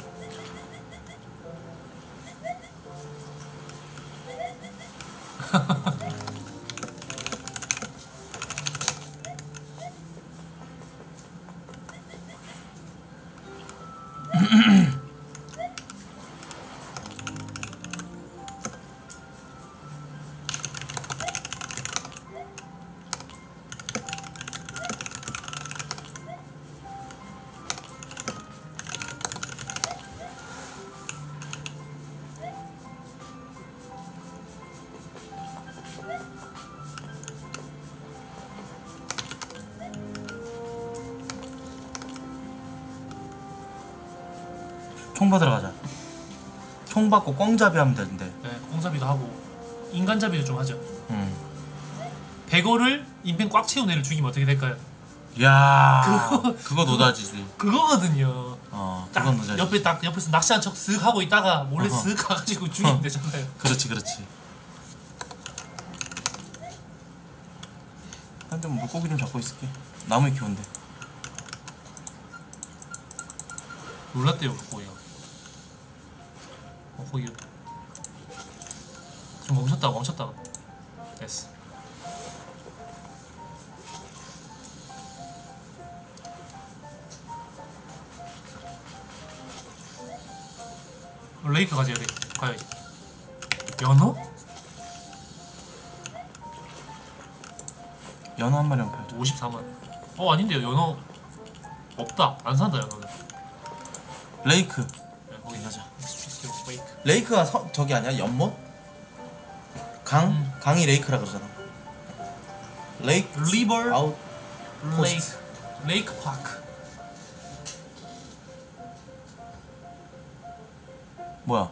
총 받으러 가자. 총 받고 꽝잡이 하면 되는데. 네, 공잡이도 하고 인간잡이도 좀 하죠. 응. 백어를 인펜 꽉 채운 애를 죽이면 어떻게 될까요? 야, 그거- 그거 노다지지. 그거거든요. 어, 딱 그건 노다지. 옆에 딱 옆에서 낚시한 척 쓱 하고 있다가 몰래 어허. 쓱 가가지고 죽이면 어. 되잖아요. 그렇지, 그렇지. 한좀 물고기 좀 잡고 있을게. 나무에 키운데. 놀랐대요 거기가. 어 거기 좀 멈췄다 멈췄다. 됐어. 레이크 가자. 레이크 가야지. 연어? 연어 한 마리만 팔자. 오십사만. 어 아닌데요. 연어 없다. 안 산다 연어는. 레이크. 네, 거기 가자. 레이크. 레이크가 서, 저기 아니야? 연못? 강? 음. 강이 레이크라 그러잖아. 레이크 리버 아웃 레이크 포스트. 레이크 파크. 뭐야?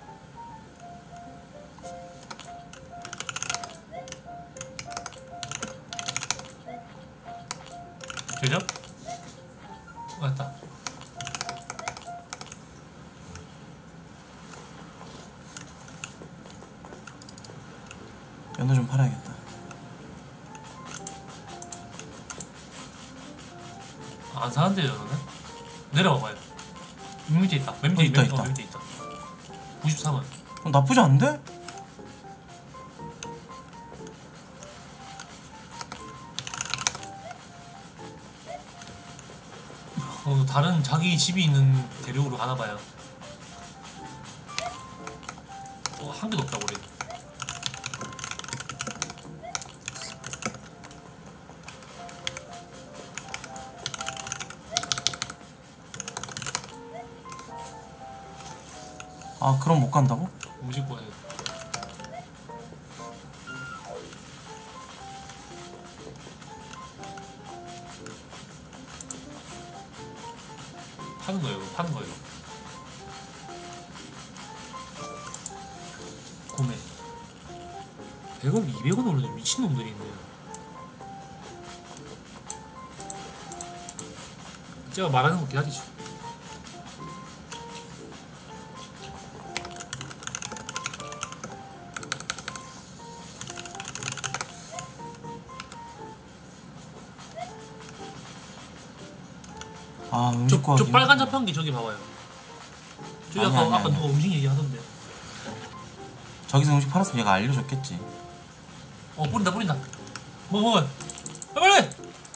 되죠? 맞다. 연어 좀 팔아야겠다. 안 사는데요 연어는? 내려와봐요. 맨 밑에 있다. 맨 밑에 어, 있다, 맨, 어, 있다. 맨 밑에 있다. 구십삼 원. 어, 나쁘지 않은데? 어, 다른 자기 집이 있는 대륙으로 가나봐요. 어, 한 개도 없다 우리. 아 그럼 못 간다고? 음식 보내. 파는 거예요. 이거 파는 거예요. 구매. 백 원, 이백 원 오르는 미친놈들인데. 제가 말하는 거 기다리죠. 아 저, 음식 구하기 저 빨간 자판기 저기 봐봐요. 저기 아니, 아까 아니, 아까 아니. 누가 음식 얘기하던데. 저기서 음식 팔았으면 얘가 알려줬겠지. 어 뿌린다 뿌린다. 뭐 뭐. 빨리 빨리.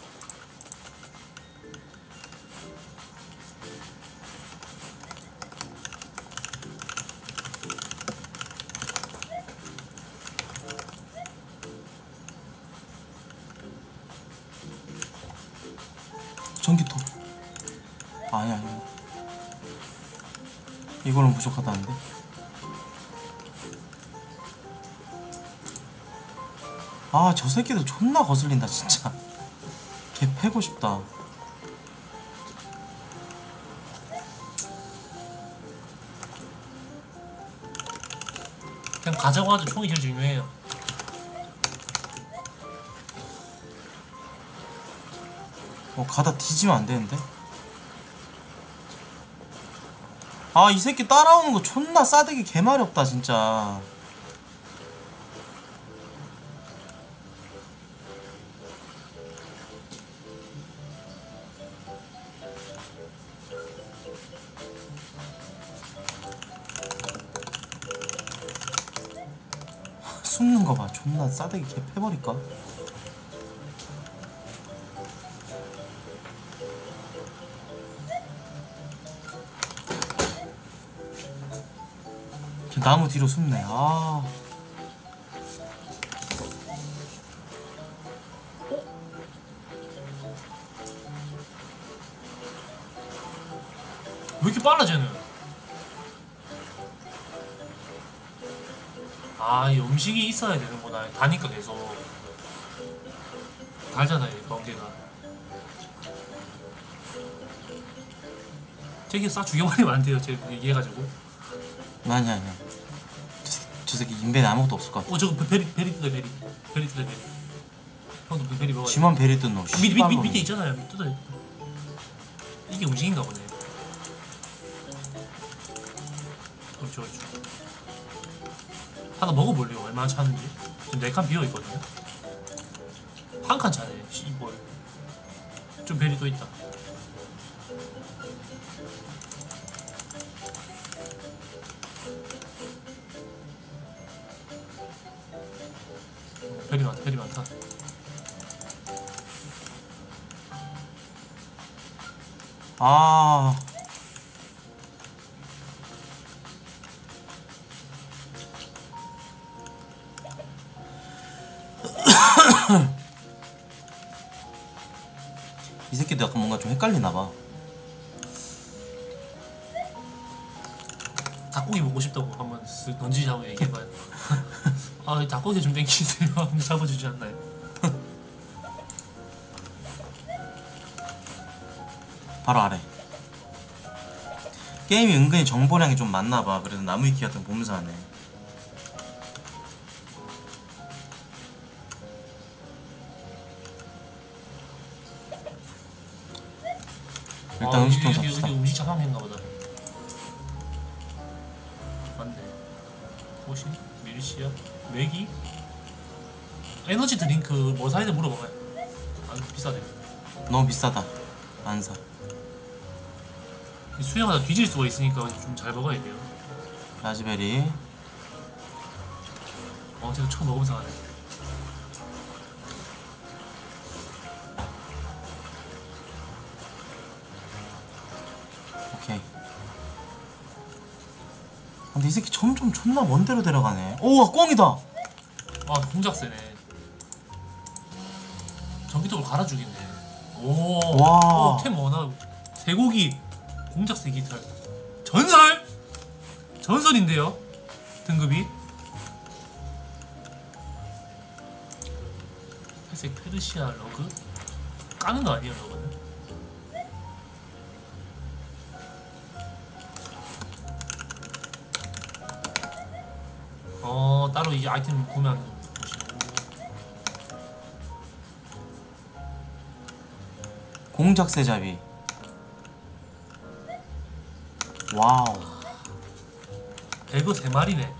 전기톱. 아니 아니. 이걸로 부족하다는데. 아 저 새끼도 존나 거슬린다 진짜. 걔 패고 싶다. 그냥 가자고 하죠. 총이 제일 중요해요. 어 가다 뒤지면 안 되는데. 아 이 새끼 따라오는 거 존나 싸대기 개말이 없다 진짜. 숨는 거 봐. 존나 싸대기 개 패버릴까? 걔 나무 뒤로 숨네. 아. 왜 이렇게 빨라 쟤는? 아, 이 음식이 있어야 되는구나. 다니까 계속 달잖아요, 이 번개가. 저기 싹 죽여버리면 안 돼요, 쟤 얘기해가지고. 아니야 아니야. 저, 새- 저 새끼 인벤에 아무것도 없을 것 같아. 어, 저거 베리 베리 뜯어 베리, 베리 뜯어 베리. 형도 그 베리 먹어. 지만 베리 뜯노. 밑, 밑, 밑, 밑에 있잖아요. 밑 뜯어. 이게 음식인가 보네. 그렇죠, 그렇죠. 하나 먹어볼래요? 얼마나 차는지. 지금 네 칸 비어 있거든요. 한 칸 차네. 씨뭘. 좀 베리 또 있다. 베리 많다. 베리 많다. 아. 이 새끼도 약간 뭔가 좀 헷갈리나 봐. 닭고기 먹고 싶다고 한번 쓱 던지자고 얘기해봐요. 아, 닭고기 좀 땡기세요. 한번 잡아주지 않나요? 바로 아래. 게임이 은근히 정보량이 좀 많나 봐. 그래서 나무위키 같은 거 보면서 하네. 일단 아, 음식 좀 여기, 삽시다. 여기 음식 자판기인가 보다. 맞네. 호시, 밀시야, 맥이, 에너지 드링크 뭐 사야 돼 물어봐요. 아, 비싸대. 너무 비싸다. 안 사. 이 수영하다 뒤질 수가 있으니까 좀 잘 먹어야 돼요. 라즈베리. 어, 제가 처음 먹으면서 하네. 오케이. 근데 이 새끼 점점 존나 먼 데로 데려가네. 오, 꽝이다. 아, 공작 세네. 전기톱을 갈아주겠네. 오, 와. 오, 템 워낙 대고기 공작 세 기탈. 전설! 전설인데요 등급이. 회색 페르시아 러그 까는 거 아니에요 저거는? 어 따로 이 아이템 구매하는 거 보시고. 공작새잡이. 와우. 배그 세 마리네.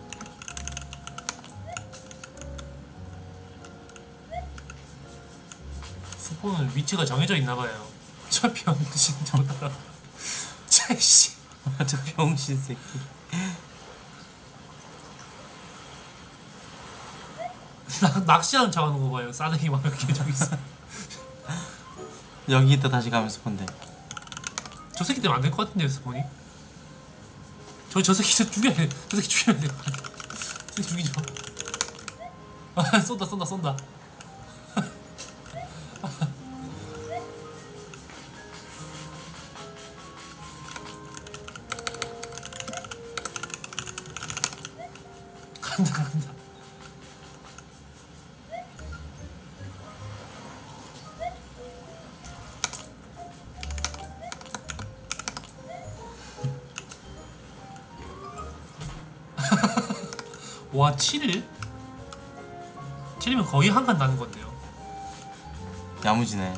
스폰은 위치가 정해져 있나봐요. 저 병신 저따라. 쟤씨. 저 병신 새끼. 낚- 낚시하는 척 하는 거 봐요. 싸대기 막 이렇게 저기 있어. 여기 있다 다시 가면서 본데. 저 새끼 때문에 안 될 것 같은데요, 스폰이? 저, 저 새끼 저 죽여야 돼. 저 새끼 죽여야 돼. 저 새끼 죽이죠. 아, 쏜다, 쏜다, 쏜다. 간다, 간다. 와, 칠 일? 칠 일이면 거의 한 칸 나는 건데요. 야무지네.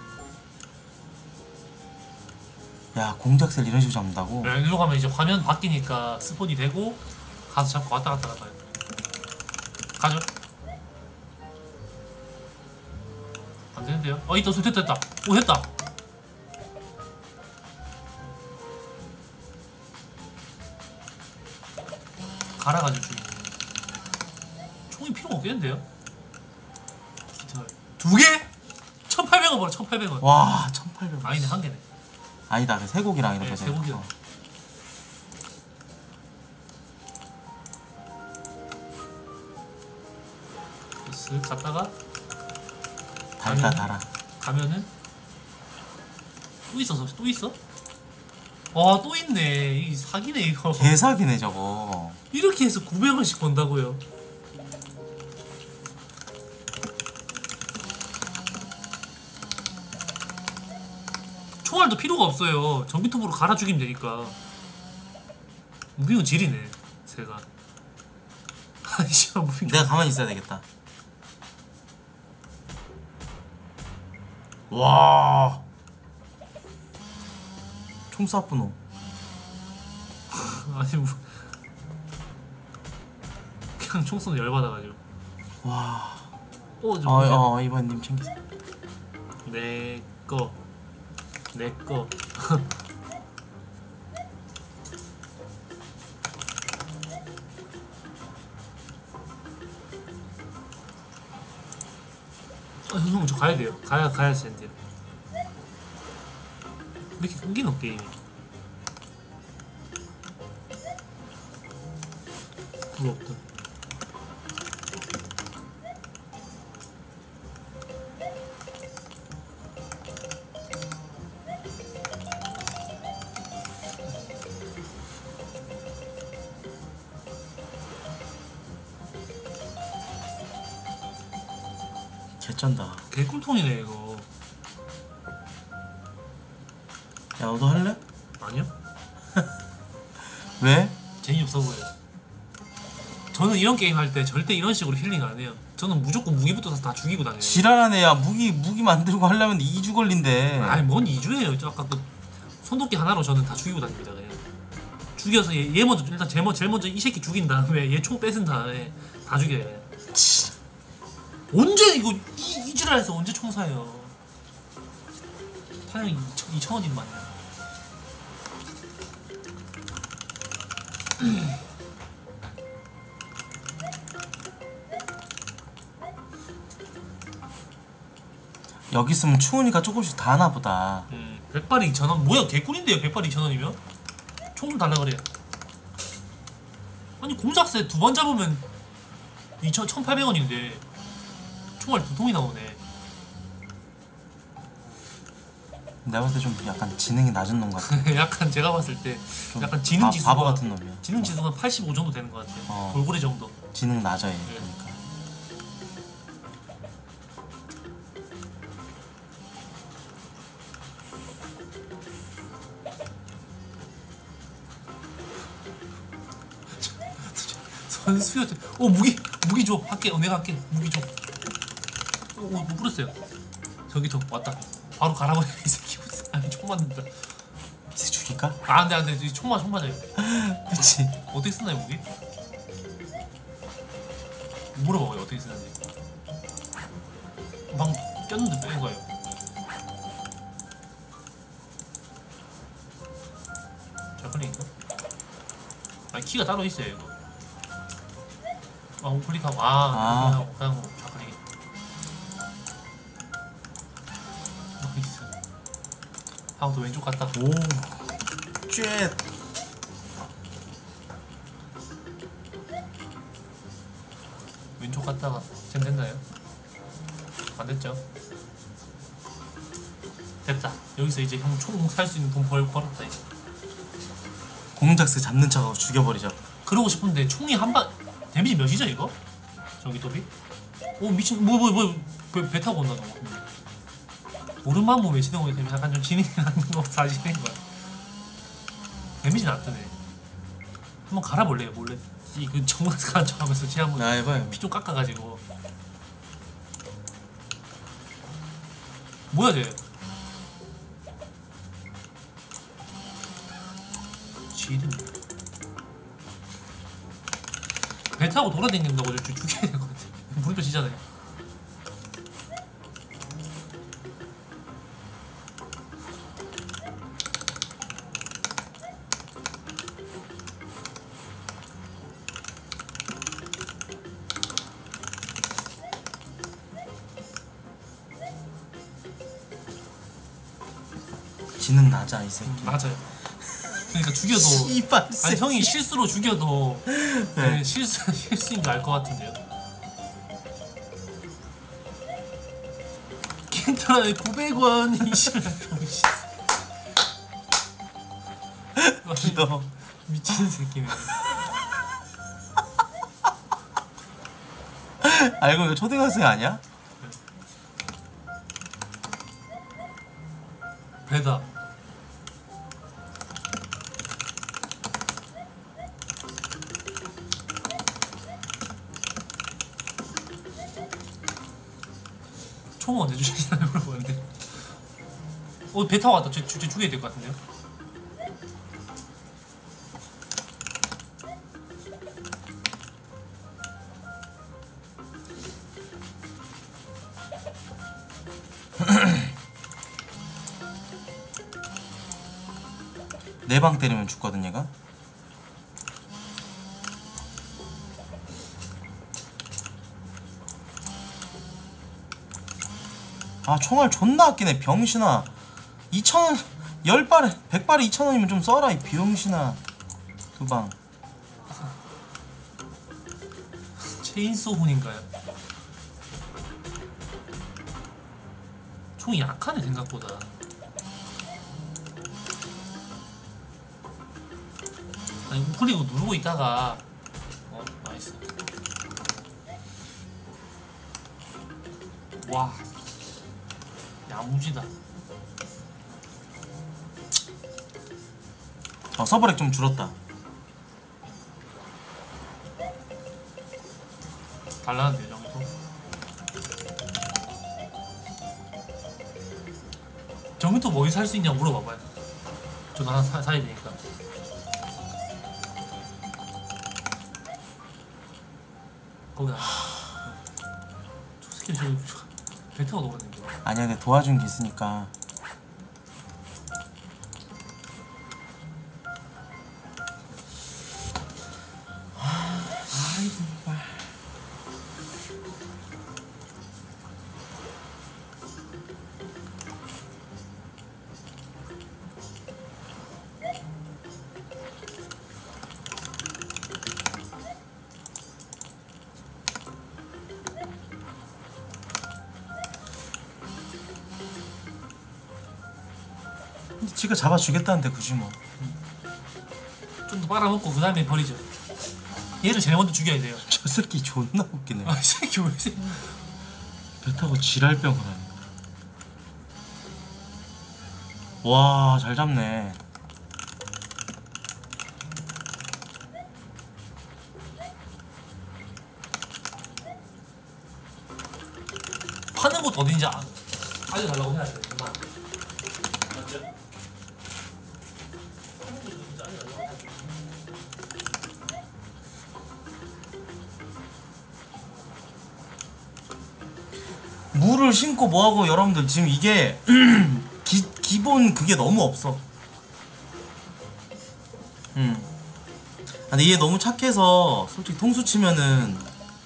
야, 공작새를 이런 식으로 잡는다고? 네, 일로 가면 이제 화면 바뀌니까 스폰이 되고 가서 잡고 왔다 갔다 갔다 해요. 가죠. 안 되는데요? 어, 있다, 됐다, 됐다. 오, 됐다. 갈아가지고 죽이네. 총이 필요가 없겠는데요? 깃털. 두 개? 천팔백 원 벌어, 천팔백 원. 와, 천팔백 원. 아니네, 한 개네. 아니다, 그 쇠고기랑 이렇게 네, 돼. 쇠고기랑. 어. 쓱 갔다가 달다 아니면- 달아. 가면은 또 있어서 또 있어? 와, 또 있네. 이 사기네 이거. 개사기네 저거. 이렇게 해서 구백 원씩 번다고요. 총알도 필요가 없어요. 전기톱으로 갈아 죽이면 되니까. 무빙은 지리네, 새가. 아니 씨발 무빙. 내가 가만히 있어야 되겠다. 와. 총 쏴뿌노. 아니 뭐 그냥 총 쏘는 열 받아가지고. 와. 어, 저 어, 뭐야? 어, 이번 님 챙기세요. 내 거, 내 거. 아, 형, 저 가야 돼요. 가야 가야 되는데요. 왜 이렇게 끊기노 게임이? 부럽다. 개쩐다. 개꿀통이네 이거. 야, 너도 할래? 아니요? 왜? 재미없어 보여요. 저는 이런 게임 할 때 절대 이런 식으로 힐링 안 해요. 저는 무조건 무기부터 다 죽이고 다녀요. 지랄하네. 야, 무기 무기 만들고 하려면 이 주 걸린대. 아니 뭔 이주예요. 저 아까 그 손도끼 하나로 저는 다 죽이고 다닙니다. 그냥 죽여서 얘, 얘 먼저 일단 제일, 제일 먼저 이 새끼 죽인 다음에 얘 총 뺏은 다음에 다 죽여요. 그냥. 언제 이거 이, 이주랄해서 언제 총 사요? 타령 이천 원이면 여기 있으면 추우니까 조금씩 다 하나 보다. 음, 백발이 이천 원? 뭐야 개꿀인데요. 백발이 이천 원이면? 총 좀 달라 그래요. 아니 공작새 두 번 잡으면 이천 천팔백 원인데 총알 두 통이 나오네. 내가 봤을 때 좀 약간 지능이 낮은 놈 같아. 약간 제가 봤을 때 좀 약간 지능 바, 지수가 바보 같은 놈이야. 지능 지수가 팔십오 정도 되는 것 같아요. 어. 돌고래 정도. 지능 낮아 얘. 그러니까. 선수여. 오 무기 무기 줘. 할게. 어, 내가 할게. 무기 줘. 오, 오, 뭐 뿌렸어요. 저기 저 왔다. 바로 갈아버려 이 새끼. 아니 총 맞는다. 이제 죽일까? 아 안돼 안돼. 총 맞아 총 맞아요. 그치. 어떻게 쓰나요 무기? 물어봐요 어떻게 쓰는지. 방 꼈는데 빼는 거예요. 좌클릭인가? 아니 키가 따로 있어요 이거. 아 우클릭하고 아, 아. 우클릭하고 그냥 좌클릭. 나이스. 하고 또 왼쪽 갔다. 오. 쉣. 왼쪽 갔다가 젠 됐나요? 안 됐죠? 됐다. 여기서 이제 형 총 살 수 있는 돈 벌, 벌었다 이제. 공작새 잡는 척하고 죽여버리자. 그러고 싶은데 총이 한 방 데미지 몇이죠 이거? 저기 도비? 오 미친 뭐 뭐 뭐 배, 배 타고 온다 너. 오른만 몸에 시동 오기 때문에 약간 좀 진행이 나는 거 사실인 거야. 데미지는 안 뜨네. 한번 갈아볼래요 몰래. 이그 정말 가는 척하면서 제 한번 나 해봐요. 피 좀 깎아가지고. 뭐야 쟤? 지름. 배 타고 돌아다닌다고 저 죽여야 될 것 같아. 물도 지잖아요. 지능 낮아 이 새끼. 맞아요. 그러니까 죽여도 씨발 아니 새끼. 형이 실수로 죽여도 네. 네, 실수 실수인 줄 알 것 같은데요. 킨트라에 구백 원 이십일 병신. 길어. 미친 새끼네. 알고 이거 초등학생 아니야? 배다. 총은 언제 주시나요? 물어보는데. 어, 배 타고 왔다. 쟤, 쟤 죽여야 될 것 같은데요? 네 방 때리면 죽거든 얘가. 아 총알 존나 아끼네 병신아. 이천 원 열 발에 백 발에 이천 원이면 좀 써라 이 병신아. 두 방. 체인소훈인가요? 총이 약하네 생각보다. 아니 우클릭 누르고 있다가 어 나이스. 와 야무지다. 어 서버렉 좀 줄었다. 달라는데요 정도? 정민도 뭐 살 수 있냐고 물어봐봐요. 저도 하나 사, 사야 되니까. 거기 나. 저 새끼 저배 타고 놀았는데. 아니야 내가 도와준 게 있으니까. 아이 정말. 지가 잡아주겠다는데 굳이 뭐. 좀 더 빨아먹고 그 다음에 버리죠. 얘를 제일 먼저 죽여야 돼요. 저 새끼 존나 웃기네. 아, 이 새끼 왜 이래? 배 타고 지랄병을 하네. 와, 잘 잡네. 파는 곳 어딘지 아, 알려달라고 해야 돼. 정말. 맞죠? 파는 곳 어딘지 알려달라고 해야 돼. 물을 심고 뭐하고 여러분들 지금 이게 기, 기본 그게 너무 없어. 음. 아, 근데 얘 너무 착해서 솔직히 통수 치면은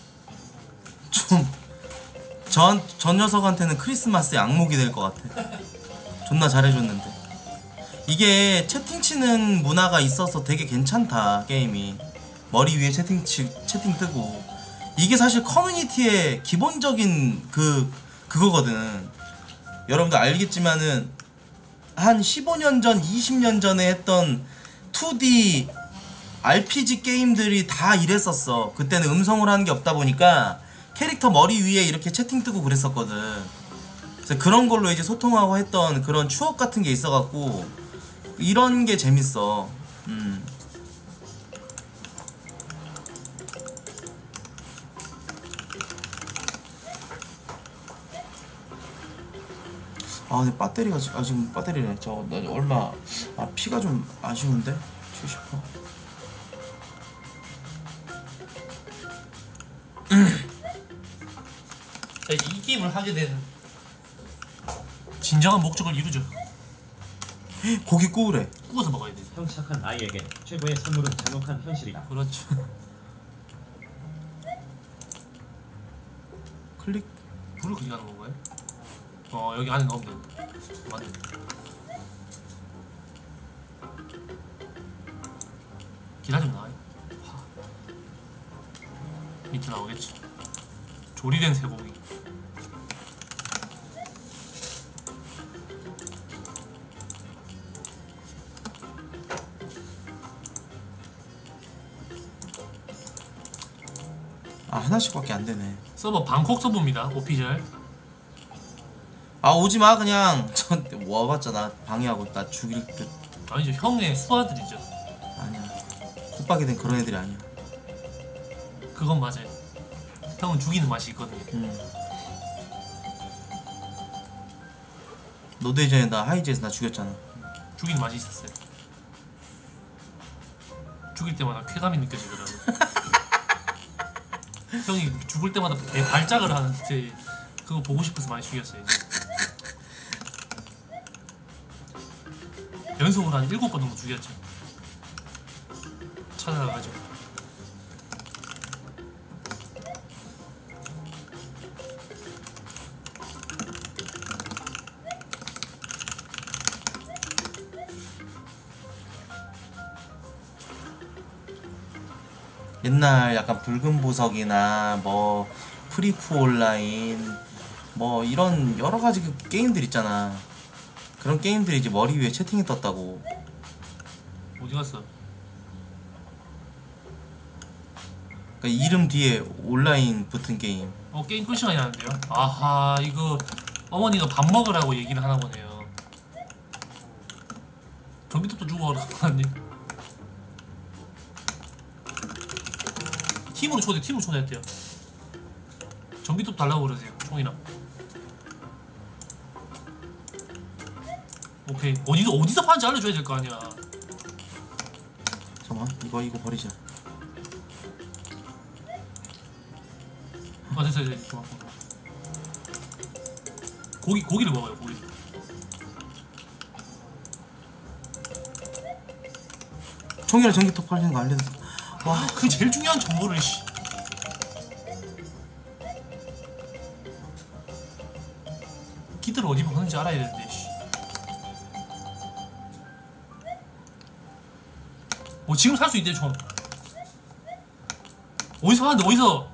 좀 전, 전 녀석한테는 크리스마스의 악몽이 될 것 같아. 존나 잘해줬는데. 이게 채팅 치는 문화가 있어서 되게 괜찮다, 게임이. 머리 위에 채팅 치, 채팅 뜨고. 이게 사실 커뮤니티의 기본적인 그, 그거거든. 여러분들 알겠지만은, 한 십오 년 전, 이십 년 전에 했던 투디 알피지 게임들이 다 이랬었어. 그때는 음성으로 하는 게 없다 보니까, 캐릭터 머리 위에 이렇게 채팅 뜨고 그랬었거든. 그래서 그런 걸로 이제 소통하고 했던 그런 추억 같은 게 있어갖고 이런 게 재밌어. 음. 아 근데 배터리가 지- 아 지금 배터리네. 저 나 얼마 아 피가 좀 아쉬운데 칠십 퍼센트. 자, 이제 이 게임을 하게 된 진정한 목적을 이루죠. 고기 구우래. 구워서 먹어야 돼. 형 착한 아이에게 최고의 선물은 잔혹한 현실이다. 그렇죠. 클릭. 불을 그리 가는 건가요? 어, 여기 안에 넣으면 돼. 맞네. 기다리면 나와요. 하. 밑에 나오겠지. 조리된 쇠고기. 아 하나씩밖에 안 되네. 서버 방콕 서버입니다. 오피셜. 아 오지마 그냥. 저 와봤자 나 방해하고 나 죽일 듯. 아니죠. 형의 수아들이죠. 아니야. 콧박이든 그런 애들이 아니야. 그건 맞아요. 형은 죽이는 맛이 있거든요. 음. 너도 예전에 나 하이지에서 나 죽였잖아. 죽이는 맛이 있었어요. 죽일 때마다 쾌감이 느껴지더라고요. 형이 죽을 때마다 배 발작을 하는데 그거 보고 싶어서 많이 죽였어요. 연속으로 한 일곱 번 정도 죽였죠. 찾아가가지고. 옛날 약간 붉은 보석이나 뭐 프리프 온라인 뭐 이런 여러 가지 그 게임들 있잖아. 그런 게임들이 이제 머리 위에 채팅이 떴다고. 어디 갔어? 그러니까 이름 뒤에 온라인 붙은 게임. 어, 게임 끌 시간이 나는데요? 아하, 이거 어머니가 밥 먹으라고 얘기를 하나 보네요. 전기톱도 주고 가라니. 팀으로 초대, 팀으로 초대했대요. 전기톱 달라고 그러세요, 총이랑. 오케이. 어디서, 어디서 파는지 알려줘야 될 거 아니야. 잠깐만 이거 이거 버리자. 아, 됐어, 됐어. 좋아. 고기, 고기를 먹어요, 고기를. 총이랑 전기톱 팔리는 거 알려줬어. 와 그 제일 중요한 정보를, 씨. 기들 어디 먹는지 알아야 되는데, 씨. 뭐 지금 살 수 있대, 총. 어디서 하는데, 어디서?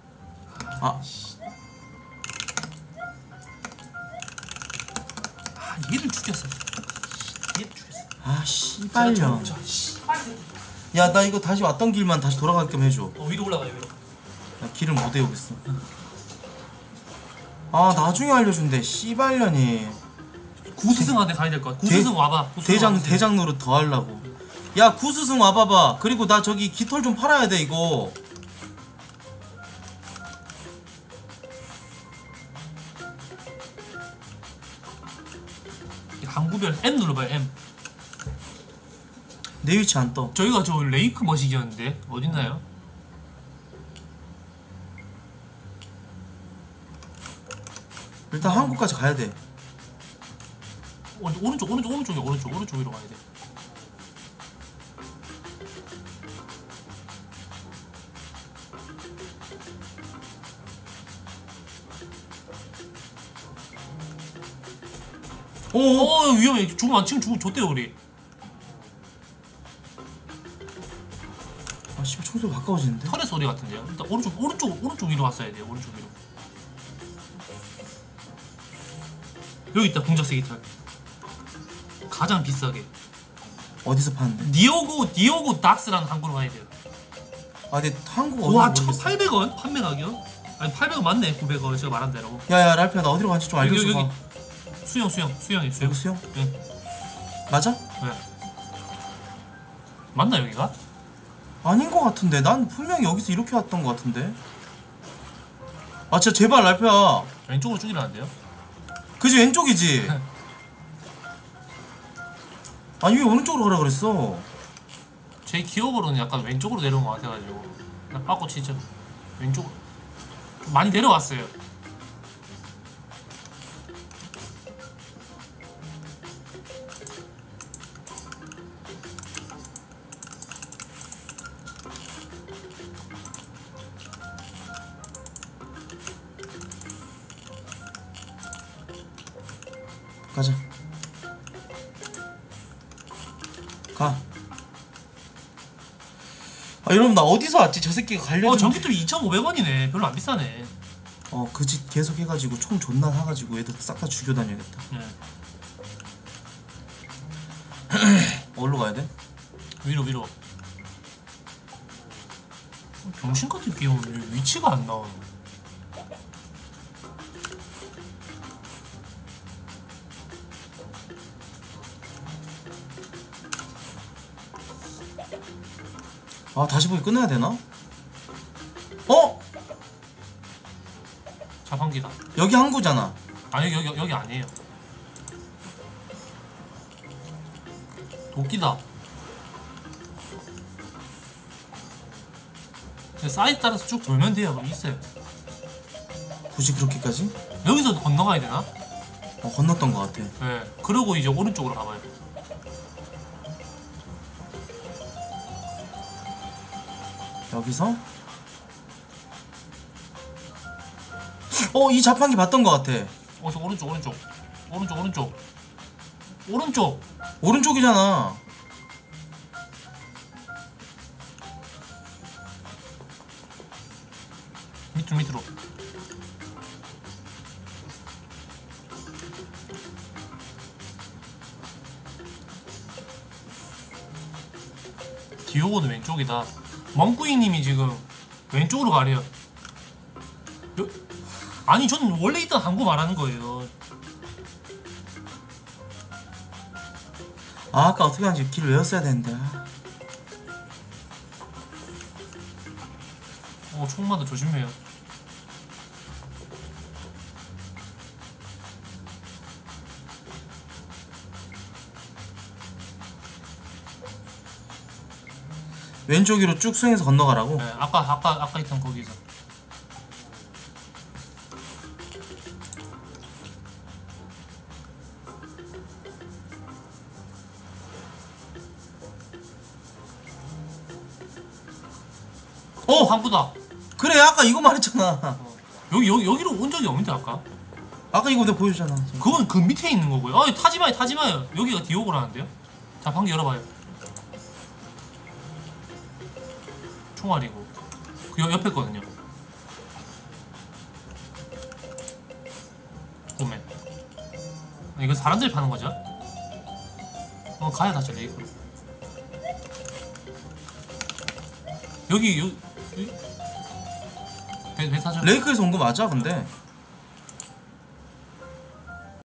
아 아, 얘를 죽였어. 얘를 죽였어. 아 씨발년. 자, 씨발 새끼. 야 나 이거 다시 왔던 길만 다시 돌아가게끔 해줘. 어 위로 올라가요 위로. 나 길을 못 외우겠어. 아 나중에 알려준대 씨발년이. 구스승한테 가야 될 거야. 구스승 와봐. 구스승 대장 와보세요. 대장 노릇 더 하려고. 야 구스승 와봐봐. 그리고 나 저기 깃털 좀 팔아야 돼 이거. 항구별 M 눌러봐요 M. 내 위치 안 떠. 저희가 저 레이크 머시기였는데 어딨나요? 일단 한국까지 가야 돼. 오, 오른쪽 오른쪽 오른쪽이 오른쪽 오른쪽 위로 가야 돼. 오. 어 위험해. 죽으면 안 지금 죽으면 좆대요 우리. 아 씨, 청소가 가까워지는데? 털의 소리 같은데요. 일단 오른쪽 오른쪽 오른쪽 위로 갔어야 돼요. 오른쪽 위로. 여기 있다 공작색이 털. 가장 비싸게. 어디서 파는데? 니오고 니오고 닥스라는 항구로 가야 돼요. 아 근데 한국 어디 와 모르겠어. 천팔백 원 판매 가격? 아니 팔백 원 맞네. 구백 원 제가 말한 대로. 야야 랄피야 나 어디로 가는지 좀 여기, 알려줘봐. 여기. 수영 수영 수영이 수영. 여기 수영? 네. 맞아? 네. 맞나 여기가? 아닌 것 같은데 난 분명히 여기서 이렇게 왔던 것 같은데. 아 진짜 제발 랄피야. 왼쪽으로 쭉 일어난대요. 그지 왼쪽이지? 아니 왜 오른쪽으로 가라 그랬어? 제 기억으로는 약간 왼쪽으로 내려온 것 같아가지고 나 빠꾸 진짜 왼쪽 좀 많이 내려왔어요. 가자. 가. 아 여러분 나 어디서 왔지? 저 새끼가 갈려준. 어 전기톱 이천오백 원이네. 별로 안 비싸네. 어 그 짓 계속 해가지고 총 존나 사가지고 애들 싹 다 죽여 다녀야겠다. 네. 어디로 가야 돼? 위로 위로. 병신 같은 게임 왜 위치가 안 나와? 아 다시 보기 끊어야 되나? 어? 자판기다. 여기 항구잖아. 아니 여기 여기, 여기 아니에요. 도끼다. 사이즈 따라서 쭉 돌면 돼요. 그럼 있어요. 굳이 그렇게까지? 여기서 건너가야 되나? 어 건넜던 것 같아. 네. 그러고 이제 오른쪽으로 가봐요. 여기서 어 이 자판기 봤던 것 같아. 어서 오른쪽 오른쪽 오른쪽 오른쪽 오른쪽. 오른쪽이잖아. 밑으로 밑으로. 디오고도 왼쪽이다. 멍꾸이님이 지금 왼쪽으로 가래요. 여, 아니 저는 원래 있던 항구 말하는 거예요. 아 아까 어떻게 하는지 길을 외웠어야 되는데. 아. 어 총마다 조심해요. 왼쪽 위로 쭉 스윙해서 건너가라고? 네, 아까 아까 아까 있던 거기서. 어 항구다. 그래 아까 이거 말했잖아. 어. 여기 여기 여기로 온 적이 없는데 아까? 아까 이거 내가 보여줬잖아. 그건 그 밑에 있는 거고요. 아 타지 마요 타지 마요. 여기가 디오고라는데요. 자판기 열어봐요. 총알이고 그 옆, 옆에 거든요. 오메. 이거 사람들이 파는 거죠? 어 가야 다시 레이크. 여기 여기 배, 배 타죠? 레이크에서 온 거 맞아 근데